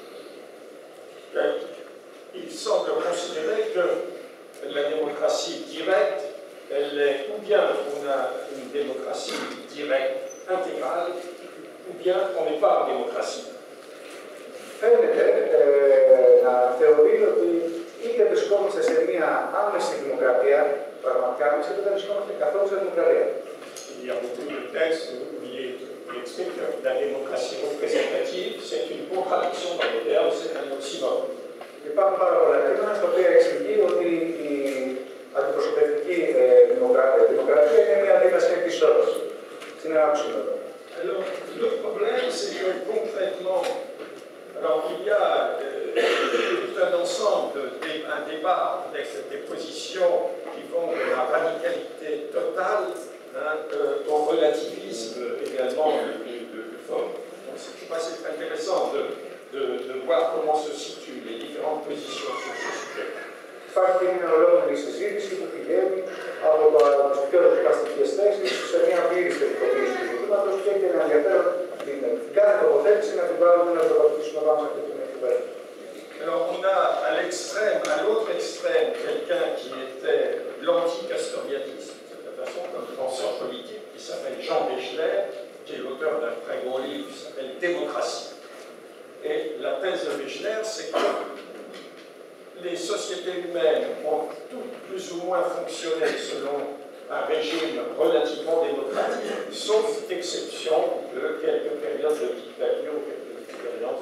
Il semble considérer que la démocratie directe, elle est, ou bien on a une démocratie directe intégrale, ou bien on n'est pas en démocratie. Φαίνεται να θεωρεί ότι είτε βρισκόμαστε σε μια άμεση δημοκρατία, πραγματικά άμεση, είτε δεν βρισκόμαστε καθόλου σε δημοκρατία. Il y a beaucoup de textes où il explique que la démocratie représentative, c'est une contradiction dans les termes, c'est un oxymore. Υπάρχουν πάρα πολλά κείμενα στα οποία εξηγεί ότι η αντιπροσωπευτική δημοκρατία είναι μια αντίφαση επισόρρωση. Είναι ένα οξύμορο. Alors, le problème, c'est que concrètement, alors il y a tout un ensemble, un débat avec des positions qui vont de la radicalité totale au relativisme également de forme. Donc, je crois que c'est intéressant de voir comment se situent les différentes positions sur ce sujet. Υπάρχει μια ολόκληρη συζήτηση που πηγαίνει από τις πιο ριζοσπαστικές θέσεις σε μια πλήρη θετικοποίηση του ζητήματος και έχει ένα ενδιαφέρον την κάθε τοποθέτηση να την βάλουμε να το πατήσουμε πάνω σε αυτή την κυβέρνηση. Alors on a à l'extrême, à l'autre extrême, quelqu'un qui était l'anti-castoriadiste, de cette façon, comme penseur politique, qui s'appelle Jean Béchler, qui est l'auteur d'un très gros livre qui s'appelle Démocratie. Et la thèse de Béchler, c'est que les sociétés humaines ont toutes plus ou moins fonctionné selon un régime relativement démocratique, sauf exception de quelques périodes de dictature ou quelques expériences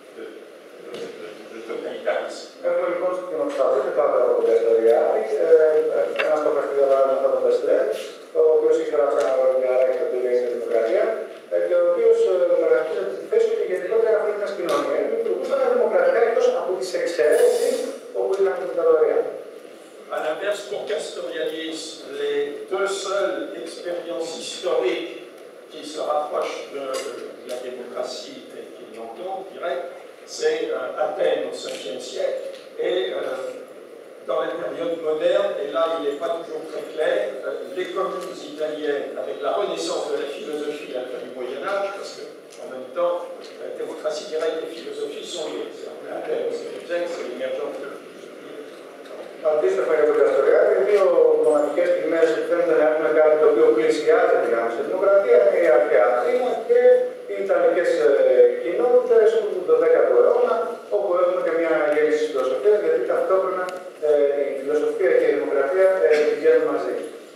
de totalitarisme. Έχουμε λοιπόν στην κοινωνιστική κάτω από τον Καστοριάδη, ένα στοχαστικό παράδειγμα από τον Μπεσλέρ, ο οποίος έχει γράψει ένα βιβλιαράκι το οποίο είναι η Δημοκρατία, και ο οποίος χαρακτηρίζει τη θέση του γενικότερα αυτή τη κοινωνία. Λειτουργούσαν δημοκρατικά εκτός από τις εξαιρέσεις όπου είχαν την δικτατορία. À l'inverse, pour Castoriadis, les deux seules expériences historiques qui se rapprochent de la démocratie telle qu'il l'entend, je dirais, c'est Athènes au Ve siècle et dans les périodes modernes, et là il n'est pas toujours très clair, les communes italiennes avec la renaissance de la philosophie à la fin du Moyen-Âge, parce qu'en même temps, la démocratie directe et la philosophie sont liées. Athènes au Ve siècle, c'est l'émergence de Αντίστοιχα για τον Καστοριάδη, οι δύο μοναδικές στιγμές που φαίνεται να έχουμε κάτι το οποίο πλησιάζει την άμεση δημοκρατία είναι η αρχαία Αθήνα και οι Ιταλικές κοινότητες του 12ου αιώνα, όπου έχουμε και μια γέννηση της φιλοσοφίας, γιατί ταυτόχρονα η φιλοσοφία και η δημοκρατία πηγαίνουν μαζί.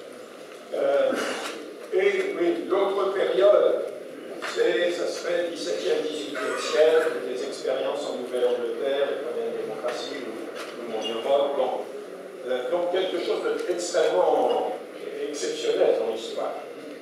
Et oui, l'autre période, ça serait le 17e, 18e siècle, des expériences en Nouvelle-Angleterre, les premières démocraties ou en Europe. Bon. Donc quelque chose d'extrêmement exceptionnel dans l'histoire.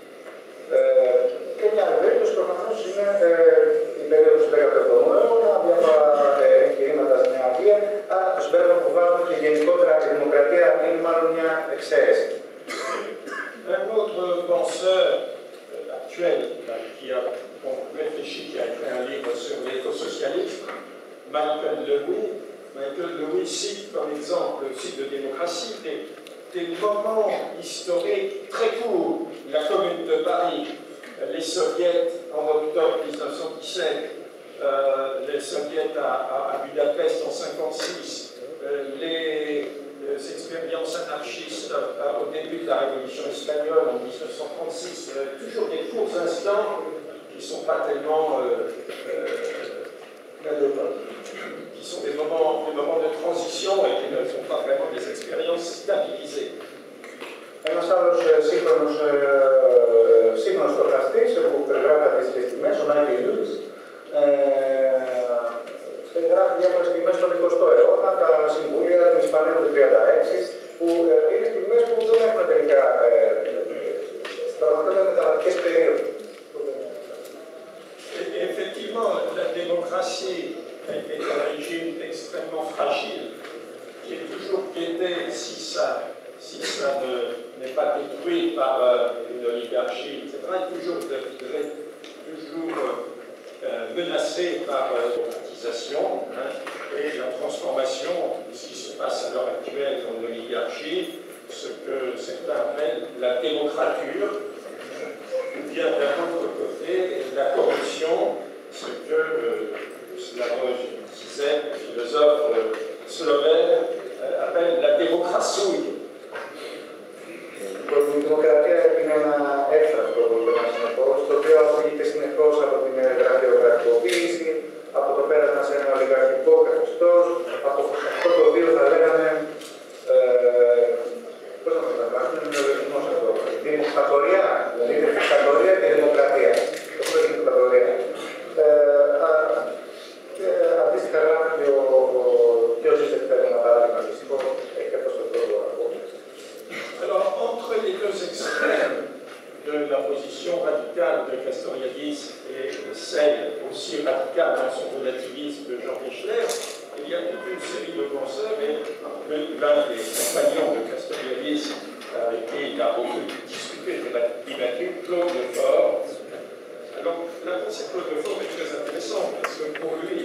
Και μια άλλη περίπτωση προφανώς είναι η περίοδος του 17ου αιώνα, διάφορα εγχειρήματα στην Νέα Αγγλία, άρα το συμπέρασμα που βάλουμε και γενικότερα η δημοκρατία είναι μάλλον μια εξαίρεση. Un autre penseur actuel qui a réfléchi, qui a écrit un livre sur l'écosocialisme, Michael Lewis cite comme exemple, cite de démocratie, des moments historiques très courts. La Commune de Paris, les soviets en octobre 1917, les soviets à Budapest en 1956, les expériences anarchistes au début de la Révolution espagnole en 1936, toujours des courts instants qui ne sont pas tellement qui sont des moments de transition et qui ne sont pas vraiment des expériences stabilisées. Ένας άλλος σύγχρονος στοχαστής που περιγράφει αυτές τις στιγμές, ο Μάικλ Λιούις, περιγράφει διάφορες στιγμές στον 20ο αιώνα, τα συμβούλια του Ισπανίου του 1936, που είναι στιγμές που δεν έχουν τελικά πραγματικά μεταβατικές περίοδοι. Effectivement, la démocratie est un régime extrêmement fragile, qui est toujours guetté si ça ne pas détruit par une oligarchie, etc., est toujours menacé par la démocratisation et la transformation de ce qui se passe à l'heure actuelle en oligarchie, ce que certains appellent la démocrature, ou bien d'un autre côté la corruption, ce que Slavoj Zizek, le philosophe slovène, appelle la démocratie. Η δημοκρατία είναι ένα έφραστο πρόβλημα συνεχώς, το οποίο απογείται συνεχώς από την γραφειοκρατικοποίηση, από το πέρασμα σε ένα ολιγαρχικό καθεστώς, από αυτό το οποίο θα λέγαμε, πώς να το μεταφράσουμε, είναι ο λογισμός αυτό, την δικτατορία, δηλαδή την δικτατορία και η δημοκρατία. Το πρώτο είναι η δικτατορία. Αντίστοιχα γράφει και ο Ζήσεκ, ένα παράδειγμα φυσικό, έχει αυτό στο πρώτο αγώνα. Alors, entre les deux extrêmes de la position radicale de Castoriadis et celle aussi radicale dans son relativisme de Jean Michelet, il y a toute une série de penseurs, et l'un des compagnons de Castoriadis, avec qui il a beaucoup discuté, débattu, Claude Lefort. Alors, la pensée de Claude Lefort est très intéressante, parce que pour lui,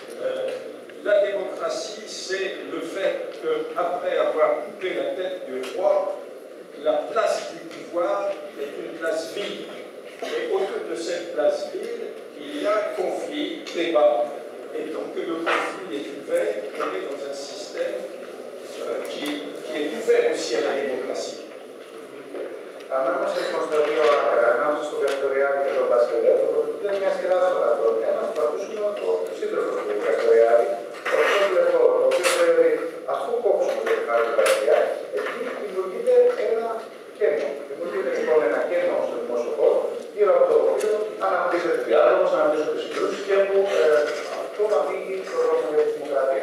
la démocratie, c'est le fait qu'après avoir coupé la tête du roi, la place du pouvoir est une place vide. Et autour de cette place vide, il y a conflit, débat. Et donc que le conflit est ouvert, on est dans un système qui est ouvert aussi à la démocratie. Ανάμεσα στα δύο άκρα, ανάμεσα στον Καστοριάδη και τον Βασιλεύο, είναι μια σειρά σωράτων. Ένας πατούσουμε το σύντροφο του Καστοριάδη, ο οποίος Λεφό, ο οποίος θεωρεί, αφού κόψουμε το κεφάλι του Καστοριάδη, εκεί δημιουργείται ένα κενό. Δημιουργείται λοιπόν ένα κενό στο δημόσιο χώρο, γύρω από το οποίο αναπτύσσεται διάλογος, αναπτύσσονται συγκρούσεις και που αυτό να φύγει το δρόμο για τη δημοκρατία.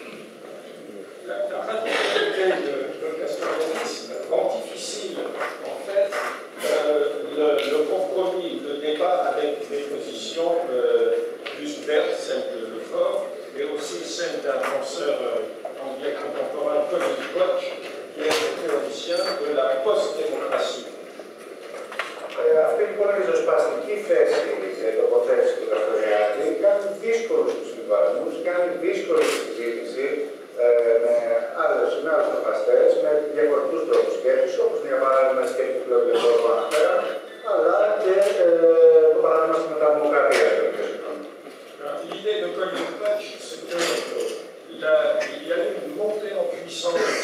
La radicalité de Castoriadis rend difficile, en fait, le compromis, le débat avec des positions plus ouvertes, celles de Lefort, mais aussi celles d'un penseur anglais contemporain, Colin Koch, qui est le théoricien de la post-démocratie. Αυτή λοιπόν η ριζοσπαστική θέση, η τοποθέτηση του Καστοριάδη, κάνει δύσκολους τους συμβασμούς, κάνει δύσκολη τη συζήτηση με άλλους νοπαστές, με διαφορετικούς τρόπους σκέψης, όπως για παράδειγμα η σκέψη του Λεωλεφόρ που αναφέρα, αλλά και το παράδειγμα στην μεταδημοκρατία. L'idée de Colin Koch, c'est qu'il y a eu une montée en puissance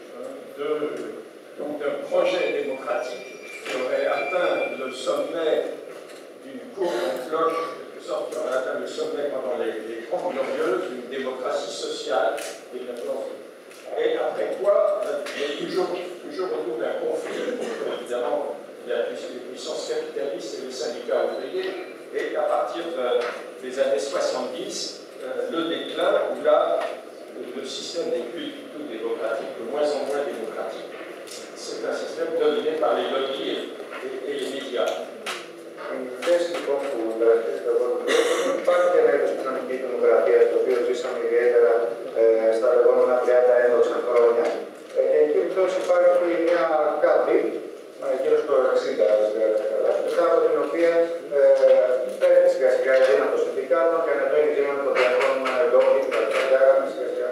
d'un projet démocratique qui aurait atteint le sommet d'une courbe en cloche, en quelque sorte, qui aurait atteint le sommet pendant les Grandes Glorieuses, d'une démocratie sociale. Et après quoi, il y a toujours autour d'un conflit, évidemment, il y a les puissances capitalistes et les syndicats ouvriers, et à partir des années 70, le déclin, où là, le système n'est plus du tout démocratique, de moins en moins démocratique. C'est un système dominé par les lobbies et les médias. Η θέση λοιπόν που δραστηριοποιείται από τον κόσμο υπάρχει ένα είδος κοινωνική δημοκρατία, το οποίο ζήσαμε ιδιαίτερα στα λεγόμενα 30 ένδοξα χρόνια. Εκεί λοιπόν υπάρχει μια κάτι, γύρω στο 60, μετά από την οποία πέφτει σιγά σιγά η δύναμη των συνδικάτων και ανεβαίνει η δύναμη των διαφόρων λόγων και τα σιγά σιγά.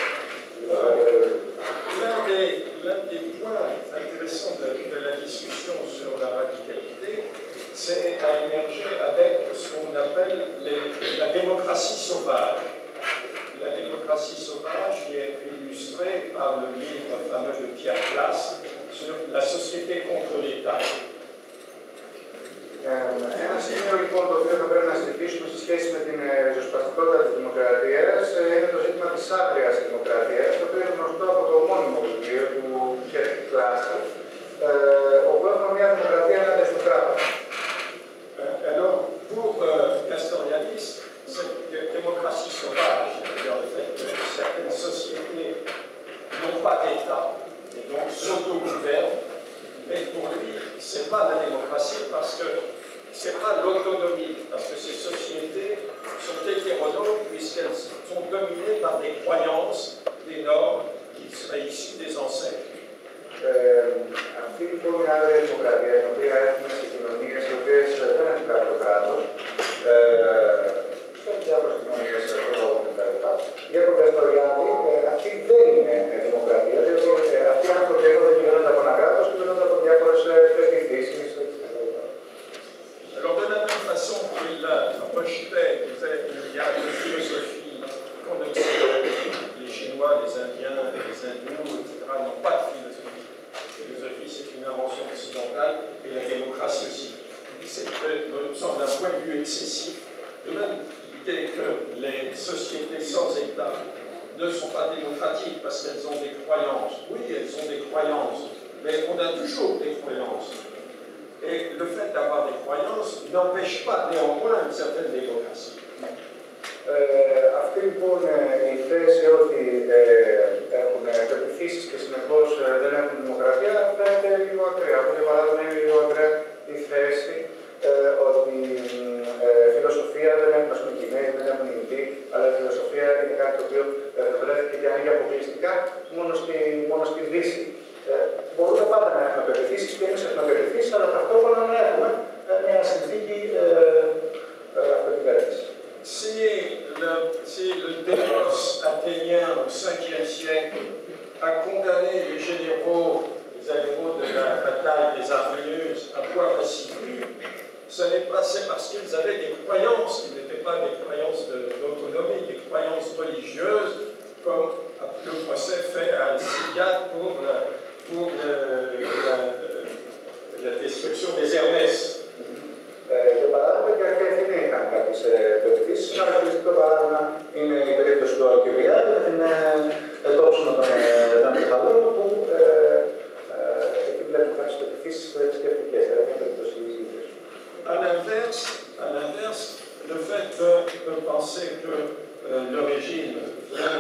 L'un des points intéressants de la discussion sur la radicalité, c'est à émerger avec ce qu'on appelle la démocratie sauvage. La démocratie sauvage qui est illustrée par le livre fameux de Pierre Place sur la société contre l'État. Ένα σημείο λοιπόν το οποίο θα πρέπει να συζητήσουμε σε σχέση με την ριζοσπαστικότητα της δημοκρατίας είναι το ζήτημα της άγριας δημοκρατίας, το οποίο είναι γνωστό από το ομώνυμο βιβλίο του Pierre Place, όπου έχουμε μια δημοκρατία ενάντια στο κράτος. Alors, pour Castoriadis, cette démocratie sauvage, c'est-à-dire le fait que certaines sociétés n'ont pas d'État et donc s'autogouvernent, mais pour lui, ce n'est pas la démocratie parce que ce n'est pas l'autonomie, parce que ces sociétés sont hétéronomes puisqu'elles sont dominées par des croyances, des normes qui seraient issues des ancêtres. Αυτή λοιπόν η άγρια δημοκρατία, την οποία έχουμε σε κοινωνίες οι οποίες δεν έχουν κάποιο κράτος, σε διάφορες κοινωνίες, για τον Καστοριάδη, αυτή δεν είναι δημοκρατία, διότι αυτοί οι άνθρωποι δεν κυβερνώνται από ένα κράτος, κυβερνώνται από διάφορες πεποιθήσεις. Alors, de la même façon qu'il rejetait, disait, il y a une philosophie qu'on observe, les Chinois, les Indiens, les hindous, etc., n'ont pas de philosophie. La philosophie, c'est une invention occidentale, et la démocratie aussi. C'est, me semble, un point de vue excessif. De même, l'idée que les sociétés sans État ne sont pas démocratiques parce qu'elles ont des croyances. Oui, elles ont des croyances, mais on a toujours des croyances. Et le fait d'avoir des croyances n'empêche pas néanmoins une certaine démocratie. Αυτή λοιπόν η θέση ότι έχουν πεποιθήσεις και συνεχώς δεν έχουν δημοκρατία φαίνεται λίγο ακραία. Για παράδειγμα, είναι λίγο ακραία η θέση ότι η φιλοσοφία δεν έχουν κοινές, δεν έχουν ειδική, αλλά η φιλοσοφία είναι κάτι το οποίο βρέθηκε και ανοίγει αποκλειστικά μόνο στη Δύση. Μπορούμε πάντα να έχουμε πεποιθήσεις και εμείς έχουμε πεποιθήσεις, αλλά ταυτόχρονα να έχουμε μια συνθήκη αυτοκυβέρνηση. Si le démos athénien au 5e siècle a condamné les généraux de la bataille des Arvenus à boire la ciguë, ce n'est pas parce qu'ils avaient des croyances, qui n'étaient pas des croyances d'autonomie, des croyances religieuses, comme le procès fait à Alcibiade pour la destruction des Hermès. Για παράδειγμα, και αρχαία Αθηναίοι είχαν κάποιες πεποιθήσεις. Ένα χαρακτηριστικό παράδειγμα είναι η περίπτωση του Αλκιβιάδη με την εντόψιμο των κεφαλαίων, που εκεί βλέπουμε κάποιες πεποιθήσεις θρησκευτικές. Είναι περίπτωση ίδιας. À l'inverse, le fait de penser que le régime vient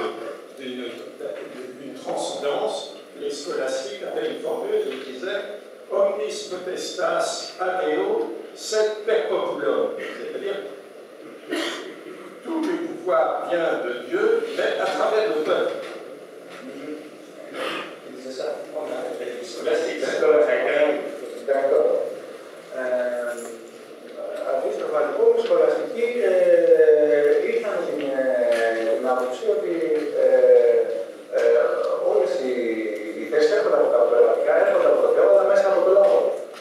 d'une transcendance, les scolastiques avaient une formule qui disait omnis potestas ad eo sed per populo, c'est-à-dire tout le pouvoir vient de Dieu, mais à travers le peuple. C'est ça. Les scolastiques, αντίστοιχα λοιπόν, οι σχολαστικοί είχαν την άποψη ότι όλες οι θέσεις έρχονται από τα πνευματικά, έρχονται από το Θεό, αλλά μέσα από το λαό.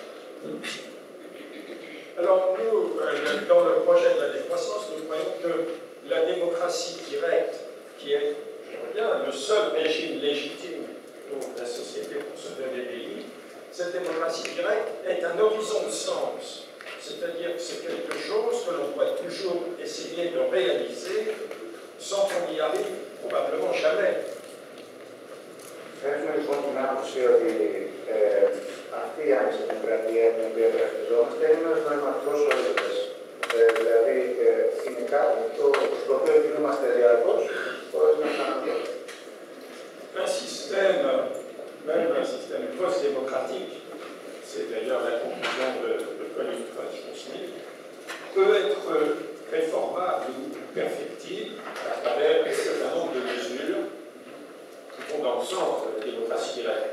Alors nous, dans le projet de la décroissance, nous croyons que la démocratie directe, qui est bien le seul régime légitime dont la société pour se donner des lits, cette démocratie directe est un horizon de sens. C'est-à-dire que c'est quelque chose que l'on doit toujours essayer de réaliser sans qu'on y arrive probablement jamais. Έχουμε λοιπόν την άποψη ότι αυτή η άμεση δημοκρατία την οποία χαρακτηριζόμαστε είναι ένας νοηματικός ορίζοντας. Δηλαδή είναι κάτι στο οποίο κινούμαστε διαρκώς χωρίς να κάνουμε. Un système, même un système post-démocratique, c'est d'ailleurs la conclusion de Colin Schmitt, peut être réformable ou perfectible à travers un certain nombre de mesures qui vont dans le sens de la démocratie directe.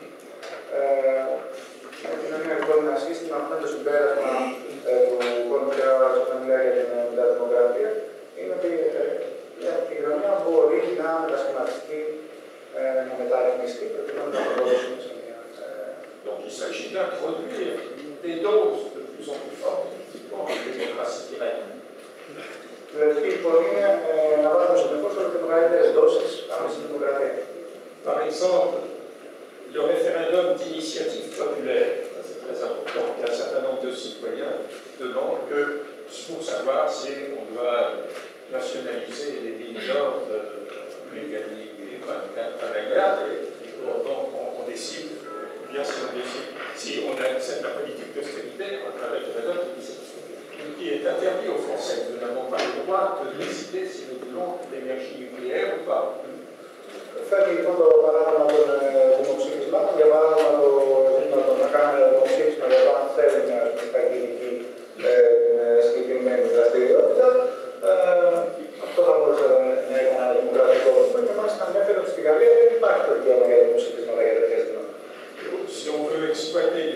Είναι λοιπόν ένα σύστημα, αυτό το συμπέρασμα του Κόντρα όταν μιλάει για την μεταδημοκρατία, είναι ότι η κοινωνία μπορεί να μετασχηματιστεί, να μεταρρυθμιστεί, προκειμένου να προχωρήσουμε σε μια. Donc il s'agit d'introduire des doses de plus en plus fortes dans la démocratie directe. Δηλαδή λοιπόν είναι να βάλουμε συνεχώς όλο και μεγαλύτερες δόσεις πάνω στην δημοκρατία. Par exemple, le référendum d'initiative populaire, c'est très important, il y a un certain nombre de citoyens qui demandent que, pour savoir si on doit nationaliser les mines d'or mécaniques et à la garde, et on décide, ou bien si on décide, si on accepte la politique d'austérité, un référendum qui est interdit aux Français. Nous n'avons pas le droit de décider si nous voulons l'énergie nucléaire ou pas. Φέρνει λοιπόν το παράδειγμα των δημοψήφισμάτων, για παράδειγμα το ζήτημα να κάνουμε δημοψήφισμα για το αν θέλουν να γίνει εκεί συγκεκριμένη δραστηριότητα. Αυτό θα μπορούσε να είναι ένα δημοκρατικό βήμα και μάλιστα ανέφερε ότι στη Γαλλία δεν υπάρχει το δικαίωμα για δημοψήφισματα για τέτοια ζητήματα. Si on veut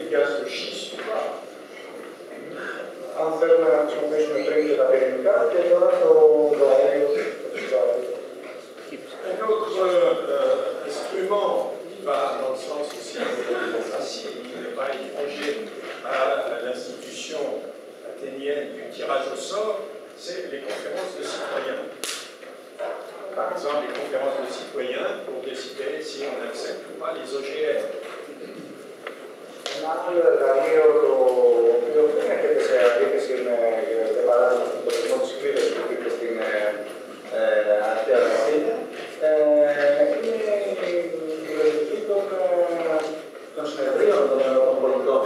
gaz de schiste ou pas. Αν θέλουμε να χρησιμοποιήσουμε πριν και τα πυρηνικά και τώρα το αέριο. Un autre instrument qui va dans le sens aussi de la démocratie, qui n'est pas étranger à l'institution athénienne du tirage au sort, c'est les conférences de citoyens. Par exemple, les conférences de citoyens pour décider si on accepte ou pas les OGM. Ένα άλλο εργαλείο το οποίο δεν έρχεται σε αντίθεση με τον θεσμό της κλίδας που υπήρχε στην αρχαία Αθήνα είναι η λογική των συνεδρίων των πολιτών.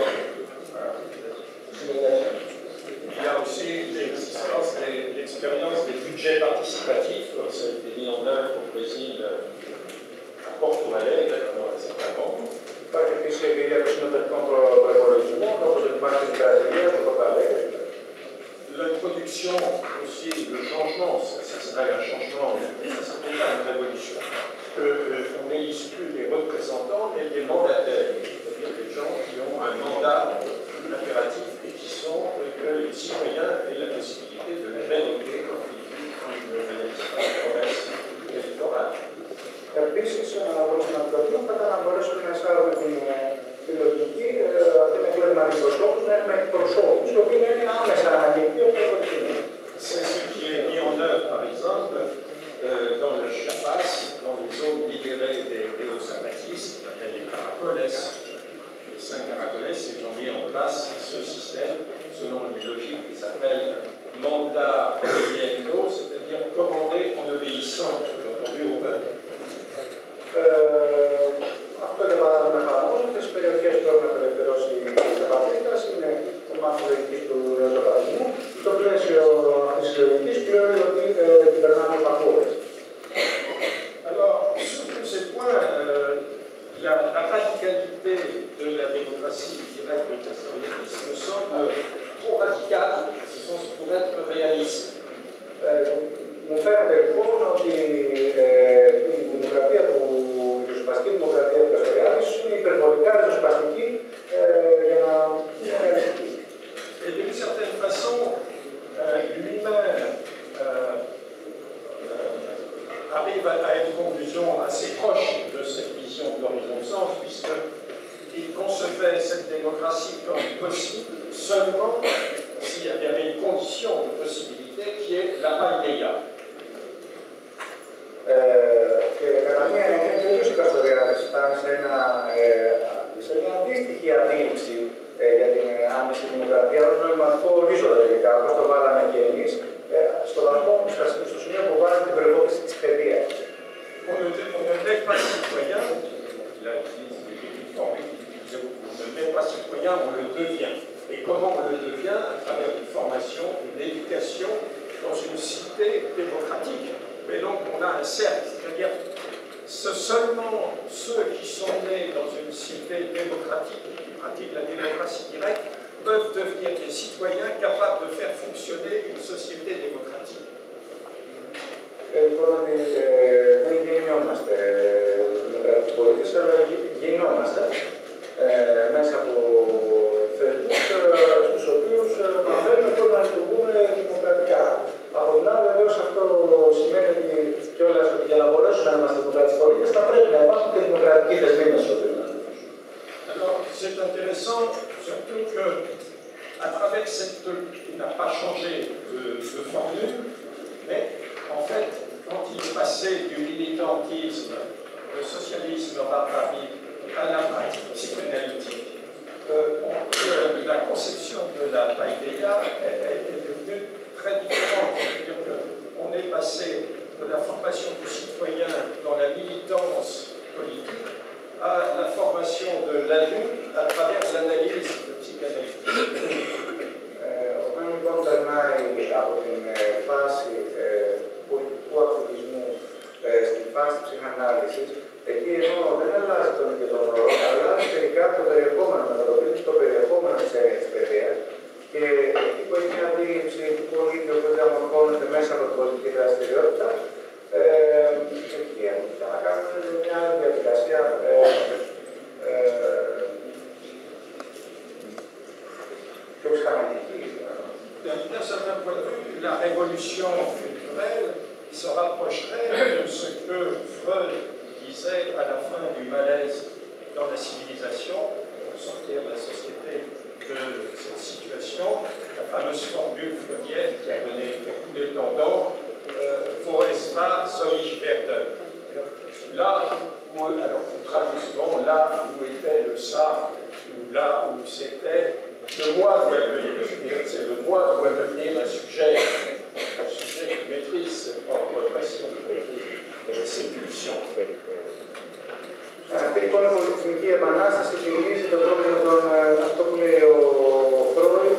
Il y a aussi l'existence de l'expérience des budgets participatifs, comme ça a été mis en œuvre au Brésil, à Porto Alegre, dans un certain nombre. Υπάρχει επίσης η εμπειρία των συνοδευτικών προϋπολογισμών, όπως υπάρχει στην Βραζιλία, στο Porto Alegre. L'introduction aussi de changement, ça s'appelle un changement, ça s'appelle pas une révolution. On n'élise plus des représentants, mais des mandataires, c'est-à-dire des gens qui ont un mandat impératif et qui sont que les citoyens aient la possibilité de les révoquer quand ils ne réalisent pas la promesse électorale. Επίσης, ένα από τα προβλήματα θα ήταν να μπορέσουμε να εισάγουμε τη λογική αυτή την εκλογή αντιπροσώπους να έχουμε εκπροσώπους, οι οποίοι είναι άμεσα αναγκαιοί από το κοινό. C'est ce qui est mis en œuvre, par exemple, dans le Chiapas, dans les zones libérées des néo-sympathistes, qu'on appelle les caracoles. Les 5 caracoles, ils ont mis en place ce système selon une logique qui s'appelle mandat gobierno, c'est-à-dire commander en obéissant, entendu, au peuple. Αυτό για παράδειγμα εφαρμόζεται στις περιοχές που έχουν απελευθερώσει η Πατρίτας, είναι κομμάτι της λογικής του νεοζωγραφισμού. Στο πλαίσιο αυτής της λογικής πλέον ότι κυβερνάμε τους παππούδες. Alors, sur tous ces points, la radicalité de la démocratie directe de Castoriadis me semble trop radicale, pour être réaliste. Μου φαίνεται λοιπόν ότι η δημοκρατία η ριζοσπαστική δημοκρατία του Καστοριάδης είναι υπερβολικά ριζοσπαστική για να είναι ρεαλιστική. Et d'une certaine façon, lui-même arrive à une conclusion assez proche de cette vision de l'horizon de sens, puisqu'il concevait cette démocratie comme possible seulement s'il y avait une condition de possibilité qui est la paideia. Και κατά μία έννοια και ο ίδιος ο Καστοριάδης φτάνει σε μια αντίστοιχη αντίληψη για την άμεση δημοκρατία ως νοηματικό ορίζοντα τελικά, όπως το βάλαμε και εμείς, στο βαθμό, στο σημείο που βάλαμε την προπόθεση της παιδείας. On ne naît pas citoyen, là, on ne naît pas citoyen, on le devient. Et comment on le devient? À travers une formation, une éducation dans une cité démocratique. Mais donc on a un cercle, c'est-à-dire seulement ceux qui sont nés dans une cité démocratique, qui pratiquent la démocratie directe, peuvent devenir des citoyens capables de faire fonctionner une société démocratique. Λοιπόν, ότι δεν γεννιόμαστε δημοκρατικοί πολίτες, αλλά γινόμαστε μέσα από θεσμούς στους οποίους μαθαίνουμε πώς να λειτουργούμε δημοκρατικά. Από την άλλη, βεβαίως, αυτό σημαίνει ότι κιόλας ότι για να μπορέσουμε να είμαστε δημοκρατικοί πολίτες θα πρέπει να υπάρχουν και δημοκρατικοί θεσμοί μέσα στο τέλος. Alors, c'est intéressant, surtout que, à travers cette, il n'a pas changé de formule, mais en fait, quand il est passé du militantisme, au socialisme barbarie, à la pratique psychanalytique, la conception de la paideia est devenue très différente. C'est-à-dire qu'on est passé de la formation du citoyen dans la militance politique à la formation de l'adulte à travers l'analyse psychanalytique. Όταν λοιπόν περνάει από την φάση πολιτικού ακτιβισμού στη φάση της ψυχανάλυσης, εκεί ενώ δεν αλλάζει τον ίδιο τον ρόλο, αλλάζει τελικά το περιεχόμενο, μετατοπίζει το περιεχόμενο της έννοιας της παιδείας. Και εκεί που έχει μια αντίληψη του πολίτη, ο οποίος διαμορφώνεται μέσα από την πολιτική δραστηριότητα, D'un certain point de vue, la révolution culturelle se rapprocherait de ce que Freud disait à la fin du malaise dans la civilisation, pour sortir la société de cette situation, la fameuse formule freudienne qui a couler le tendon, wo es war, soll ich werden. Là où, alors nous traduisons là où était le ça, ou là où c'était, le moi doit devenir, c'est le moi doit devenir un sujet qui maîtrise ses propres passions, ses pulsions. Αυτή λοιπόν η πολιτισμική επανάσταση θυμίζει το πρόβλημα των αυτό που λέει ο Φρόιντ,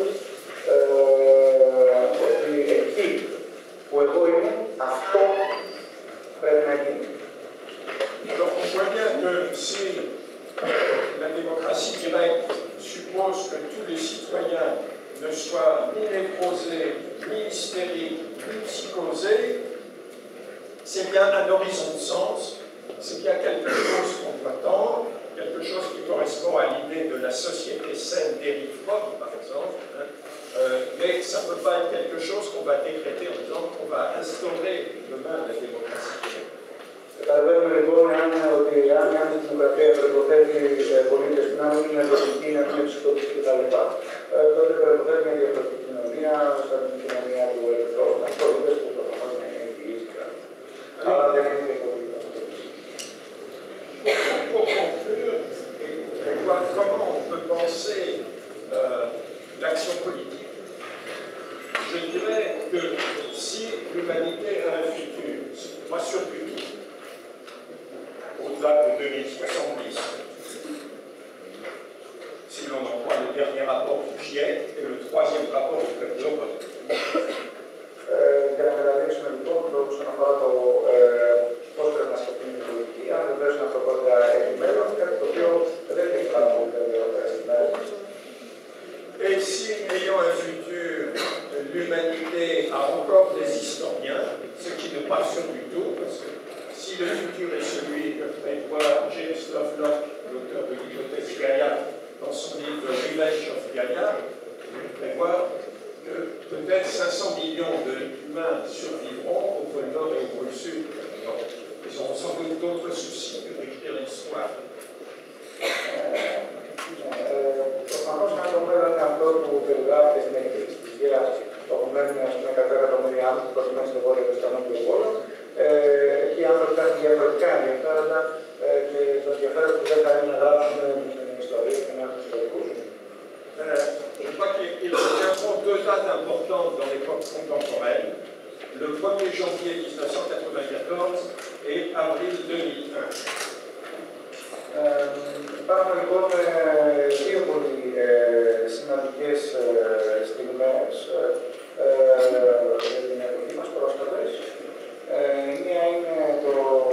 ότι εκεί που εγώ είμαι, αυτό πρέπει να γίνει. Donc on voit bien que si la démocratie directe suppose que tous les citoyens ne soient ni névrosés, ni hystériques, ni psychosés, c'est bien un horizon de sens, c'est bien quelque chose qu'on doit tendre, quelque chose qui correspond à l'idée de la société saine d'Éric Fromm, par exemple, mais ça ne peut pas être quelque chose qu'on va décréter en disant qu'on va instaurer demain la démocratie directe. Καταλαβαίνουμε λοιπόν ότι αν μια δημοκρατία προποθέτει πολίτες που να μην είναι δοτικοί, να μην είναι ψυχοτικοί κτλ., τότε προποθέτει μια διαφορετική κοινωνία, σαν την κοινωνία του ελευθερών, πολίτες που προφανώς να είναι υγιείς. Αλλά δεν είναι διαφορετικά. Pour conclure, comment on peut penser l'action politique? Je dirais que si l'humanité a un futur, moi surtout, au-delà de 2070, si l'on en croit le dernier rapport du GIEC et le troisième rapport du peuple européen. Για να καταδείξουμε λοιπόν όσον αφορά το πώς πρέπει να σκεφτεί η πολιτική, αν βεβαίως είναι ανθρωπότητα έχει μέλλον, κάτι το οποίο δεν έχει πάρα πολύ καλύτερα στην μέρη. Et si, ayant un futur, l'humanité a encore des historiens, ce qui n'est pas sûr du tout, parce que si le futur est celui que prévoit James Lovelock, l'auteur de l'hypothèse Gaïa, dans son livre Revenge of Gaïa, il prévoit que peut-être 500 millions d'humains survivront au pôle Nord et au pôle Sud. Donc, ils ont sans doute d'autres soucis que d'écrire l'histoire. Προφανώς αν το μέλλον είναι αυτό που περιγράφεται στην έκθεση της ΓΕΑ, όπου μένουν 100 εκατομμύρια άνθρωποι προσμένοι στο βόρειο και στο νότιο πόλο, εκεί οι άνθρωποι έχουν διαφορετικά ενδιαφέροντα και το ενδιαφέρον που δεν θα είναι να γράψουν την ιστορία και να έχουν ιστορικούς. Je crois qu'ils retiendront deux dates importantes dans l'époque contemporaine, le 1er janvier 1994 et avril 2001. Υπάρχουν λοιπόν δύο πολύ σημαντικές στιγμές για την εποχή μας πρόσφατες. Μία είναι το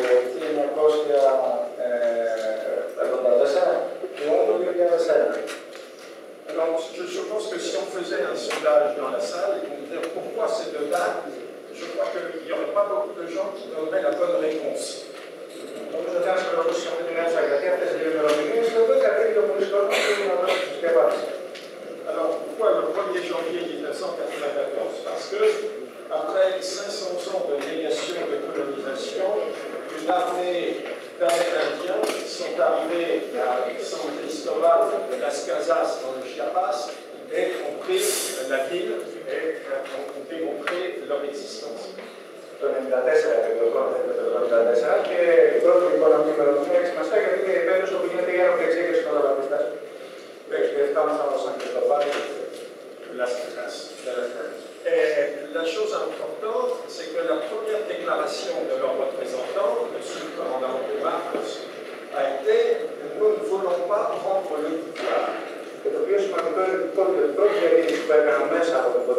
1984 και το 2001. Alors, je pense que si on faisait un sondage dans la salle et qu'on disait pourquoi ces deux dates, je crois qu'il n'y aurait pas beaucoup de gens qui donneraient la bonne réponse. Νομίζω ότι αν σε ρωτήσει αυτή την αίθουσα γιατί αυτές οι δύο ημερομηνίες, τότε καθίσει το πολύ κόσμο που είναι να δώσει τη διαβάση. Alors, pourquoi le 1er janvier 1994? Parce que, après 500 ans de négation de colonisation, une armée d'Amérindiens sont arrivés à San Cristóbal de Las Casas dans le Chiapas et ont pris la ville et ont démontré leur existence. Το 1994 και το 1974 και η πρώτη λοιπόν αυτή η ημερομηνία έχει σημασία γιατί είναι η περίοδος όπου γίνεται η ένοπλη εξέγερση των Αλαβιστάς. Και φτάνουν στα Σαν Κριστόφαλ και Las Casas. Et la chose importante, c'est que la première déclaration de leurs représentants, le sous-commandant de Marcos, a été « Nous ne voulons pas prendre le pouvoir ». Και το πιο σημαντικό είναι ότι η πρώτη διαδίκηση που έκαναν μέσα από την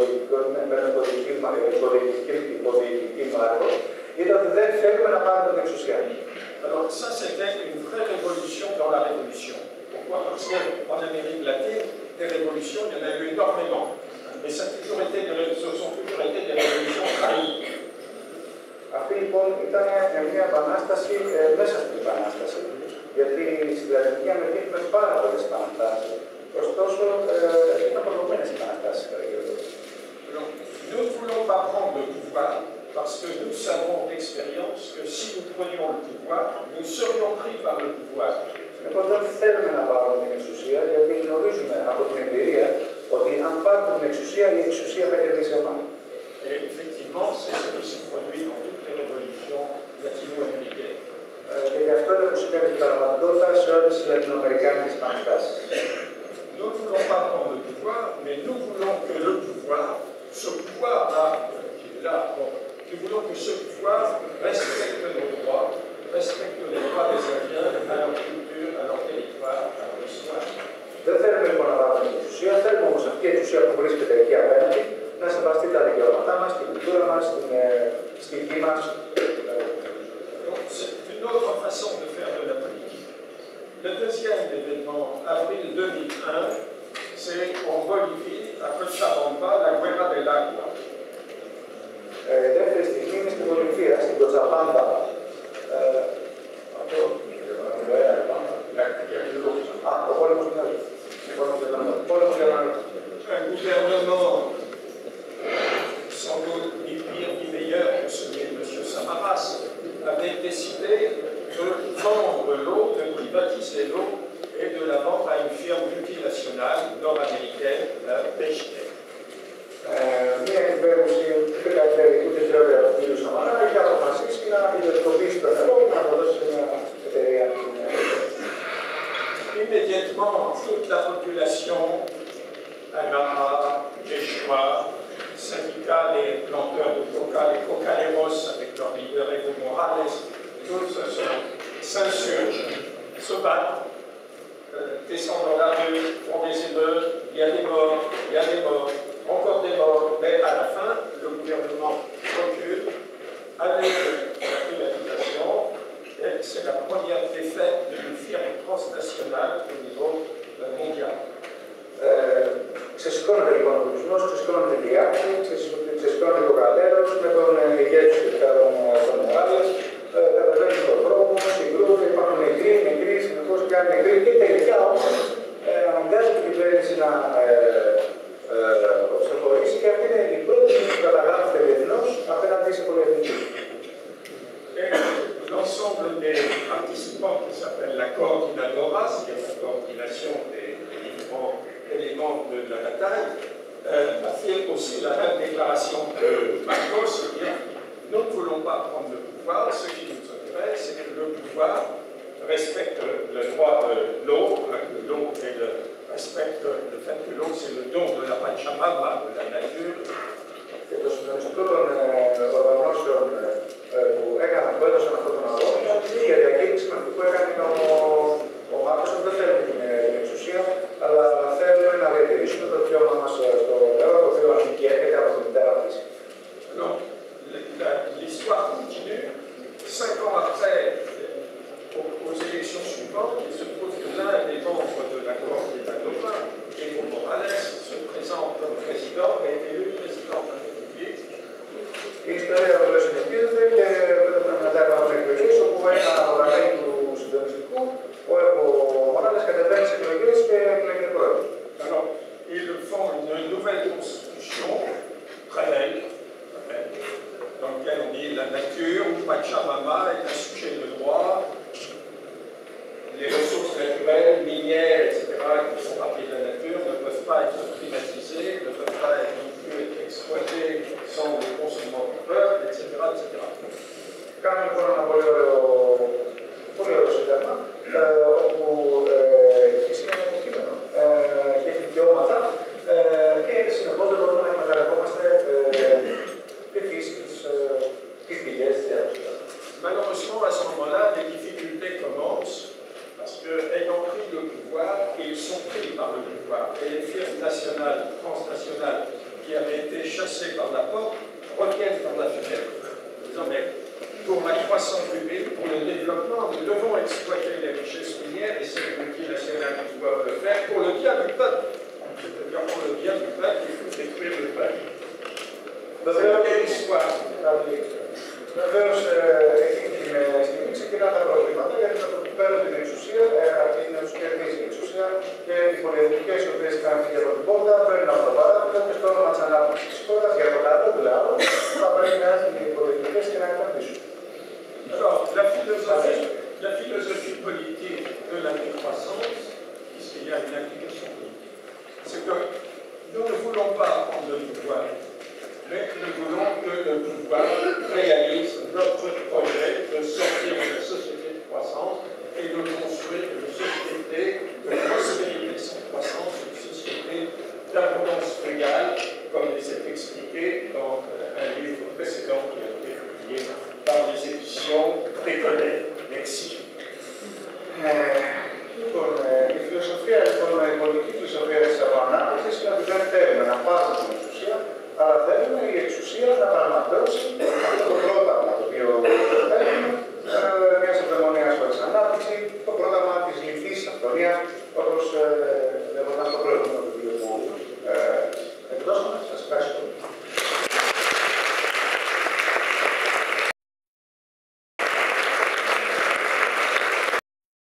υποδικητική Μάρκο ήταν ότι δεν θέλουμε να πάρουμε την εξουσία. Alors ça, c'était une vraie révolution dans la révolution. Pourquoi? Parce qu'en Amérique latine, des révolutions, il y en a eu énormément. Mais ça a toujours été ce sont toujours été des révolutions trahies. Αυτή λοιπόν ήταν μια επανάσταση μέσα στην επανάσταση. Γιατί στην Λατινική Αμερική έχουμε πάρα πολλές επαναστάσεις. Ωστόσο, είναι αποδομμένες οι επαναστάσεις κατά κύριο λόγο. Nous ne voulons pas prendre le pouvoir parce que nous savons d'expérience que si nous prenions le pouvoir, nous serions pris par le pouvoir. Λοιπόν, δεν θέλουμε να πάρουμε την εξουσία, γιατί γνωρίζουμε από την εμπειρία ότι αν πάρουμε την εξουσία, η εξουσία θα κερδίσει εμάς. Et effectivement, c'est ce qui se produit dans toutes les révolutions latino-américaines. Και γι' αυτό είναι που συμβαίνει στην πραγματικότητα σε όλες τις λατινοαμερικάνικες επαναστάσεις. Nous ne voulons pas prendre le pouvoir, mais nous voulons que le pouvoir, ce pouvoir-là, qui est là, bon, nous voulons que ce pouvoir respecte nos droits, respecte les droits des Indiens, à leur culture, à leur territoire, à leur histoire. Δεν θέλουμε λοιπόν να πάρουμε την εξουσία, θέλουμε όμως αυτή η εξουσία που βρίσκεται εκεί απέναντι να σεβαστεί τα δικαιώματά μας, την κουλτούρα μας, στη γη μας. C'est une autre façon de faire de la politique. Le deuxième événement, avril 2001, c'est en Bolivie, à Cochabamba, la Guerra del Agua. Δεύτερη στιγμή είναι στην Βολιβία, στην Κοτσαμπάμπα. Αυτό ο πόλεμος του Νέου. Un gouvernement sans doute ni pire ni meilleur que celui de M. Samaras avait décidé de vendre l'eau, de privatiser l'eau et de la vendre à une firme multinationale nord-américaine, la Pechtel. Μία κυβέρνηση που καλύτερη ούτε χειρότερα από τον κ. Σαμαρά είχε αποφασίσει να ιδιωτικοποιήσει το νερό και να το δώσει σε μια εταιρεία. Immédiatement, toute la population, Aymara, Quechua, syndicats, les planteurs de coca, les cocaleros avec leur leader Evo Morales, tous s'insurgent, se battent, descendent dans la rue, font des émeutes, il y a des morts, il y a des morts, encore des morts, mais à la fin, le gouvernement recule avec la privatisation. C'est la première défaite d'une firme transnationale au niveau mondial. Ξεσηκώνεται λοιπόν ο τουρισμός, ξεσηκώνεται η Άκρη, ξεσηκώνεται ο Γαλέρος με τον ηγέτη του τον Μοράλες, κατεβαίνουν στον δρόμο, συγκρούνται, υπάρχουν νεκροί, συνεχώς και άλλοι νεκροί και τελικά όμως αναγκάζουν την κυβέρνηση να ξεχωρίσει και αυτή είναι η πρώτη που καταγράφεται διεθνώς απέναντι σε πολυεθνική. L'ensemble des participants qui s'appelle la coordinadora, c'est la coordination des différents éléments de la bataille, a fait aussi la même déclaration que Marcos, c'est-à-dire nous ne voulons pas prendre le pouvoir, ce qui nous intéresse, c'est que le pouvoir respecte le droit de l'eau, que l'eau respecte le fait que l'eau c'est le don de la Pachamama, de la nature. Και το συντονιστικό των οργανώσεων που έκαναν, που έδωσαν αυτόν τον αγώνα, η ίδια διακήρυξη με αυτή που έκανε ο Μάρκος, δεν θέλουμε την εξουσία, αλλά θέλουμε να διατηρήσουμε το δικαίωμα μας στο νερό, το οποίο ανήκει έρχεται από την μητέρα φύση. L'histoire continue. 5 ans après, aux élections suivantes, il se trouve que l'un des membres de la coordinadora, Evo Morales, se présente comme président et est élu président de la République. Η ιστορία εδώ συνεχίζεται και μετά υπάρχουν εκλογές όπου ένα οργανέλη του συντονιστικού, ο Evo Morales κατεβαίνει στις εκλογές και εκλέγεται πρόεδρος. Alors, ils font une nouvelle constitution, très belle, dans laquelle on dit la nature, Pachamama est un sujet de droit, les ressources naturelles, minières, etc., qui font partie de la nature, ne peuvent pas être privatisées, ne peuvent pas être non plus être exploitées sans le consentement du peuple, etc., etc. Κάνουμε λοιπόν ένα πολύ ωραίο σύνταγμα, όπου έχει ένα κείμενο και έχει δικαιώματα και συνεπώς δεν μπορούμε να εκμεταλλευόμαστε τη φύση, τις πηγές, τις διάρκειες. Malheureusement, à ce moment-là, les difficultés commencent parce qu'ayant pris le pouvoir, ils sont pris par le pouvoir. Et les firmes nationales, transnationales, qui avaient été chassées par la porte, reviennent par la fenêtre. Disant, mais pour la croissance du pays, pour le développement, nous devons exploiter les richesses minières et c'est les multinationales qui doivent le faire pour le bien du peuple. C'est-à-dire pour le bien du peuple, il faut détruire le peuple. Quelle histoire. Βεβαίως, εκείνη την στιγμή ξεκινά τα προβλήματα γιατί θα του παίρνουν την εξουσία, την του κερδίζει η εξουσία και Και οι πολυεθνικές οι οποίες κάνουν για την πόρτα παίρνουν από το παράδειγμα και στο όνομα της ανάπτυξης της χώρας για το λαό του λαού θα πρέπει να έρθουν οι πολυεθνικές και να επενδύσουν. Alors, la philosophie politique de la décroissance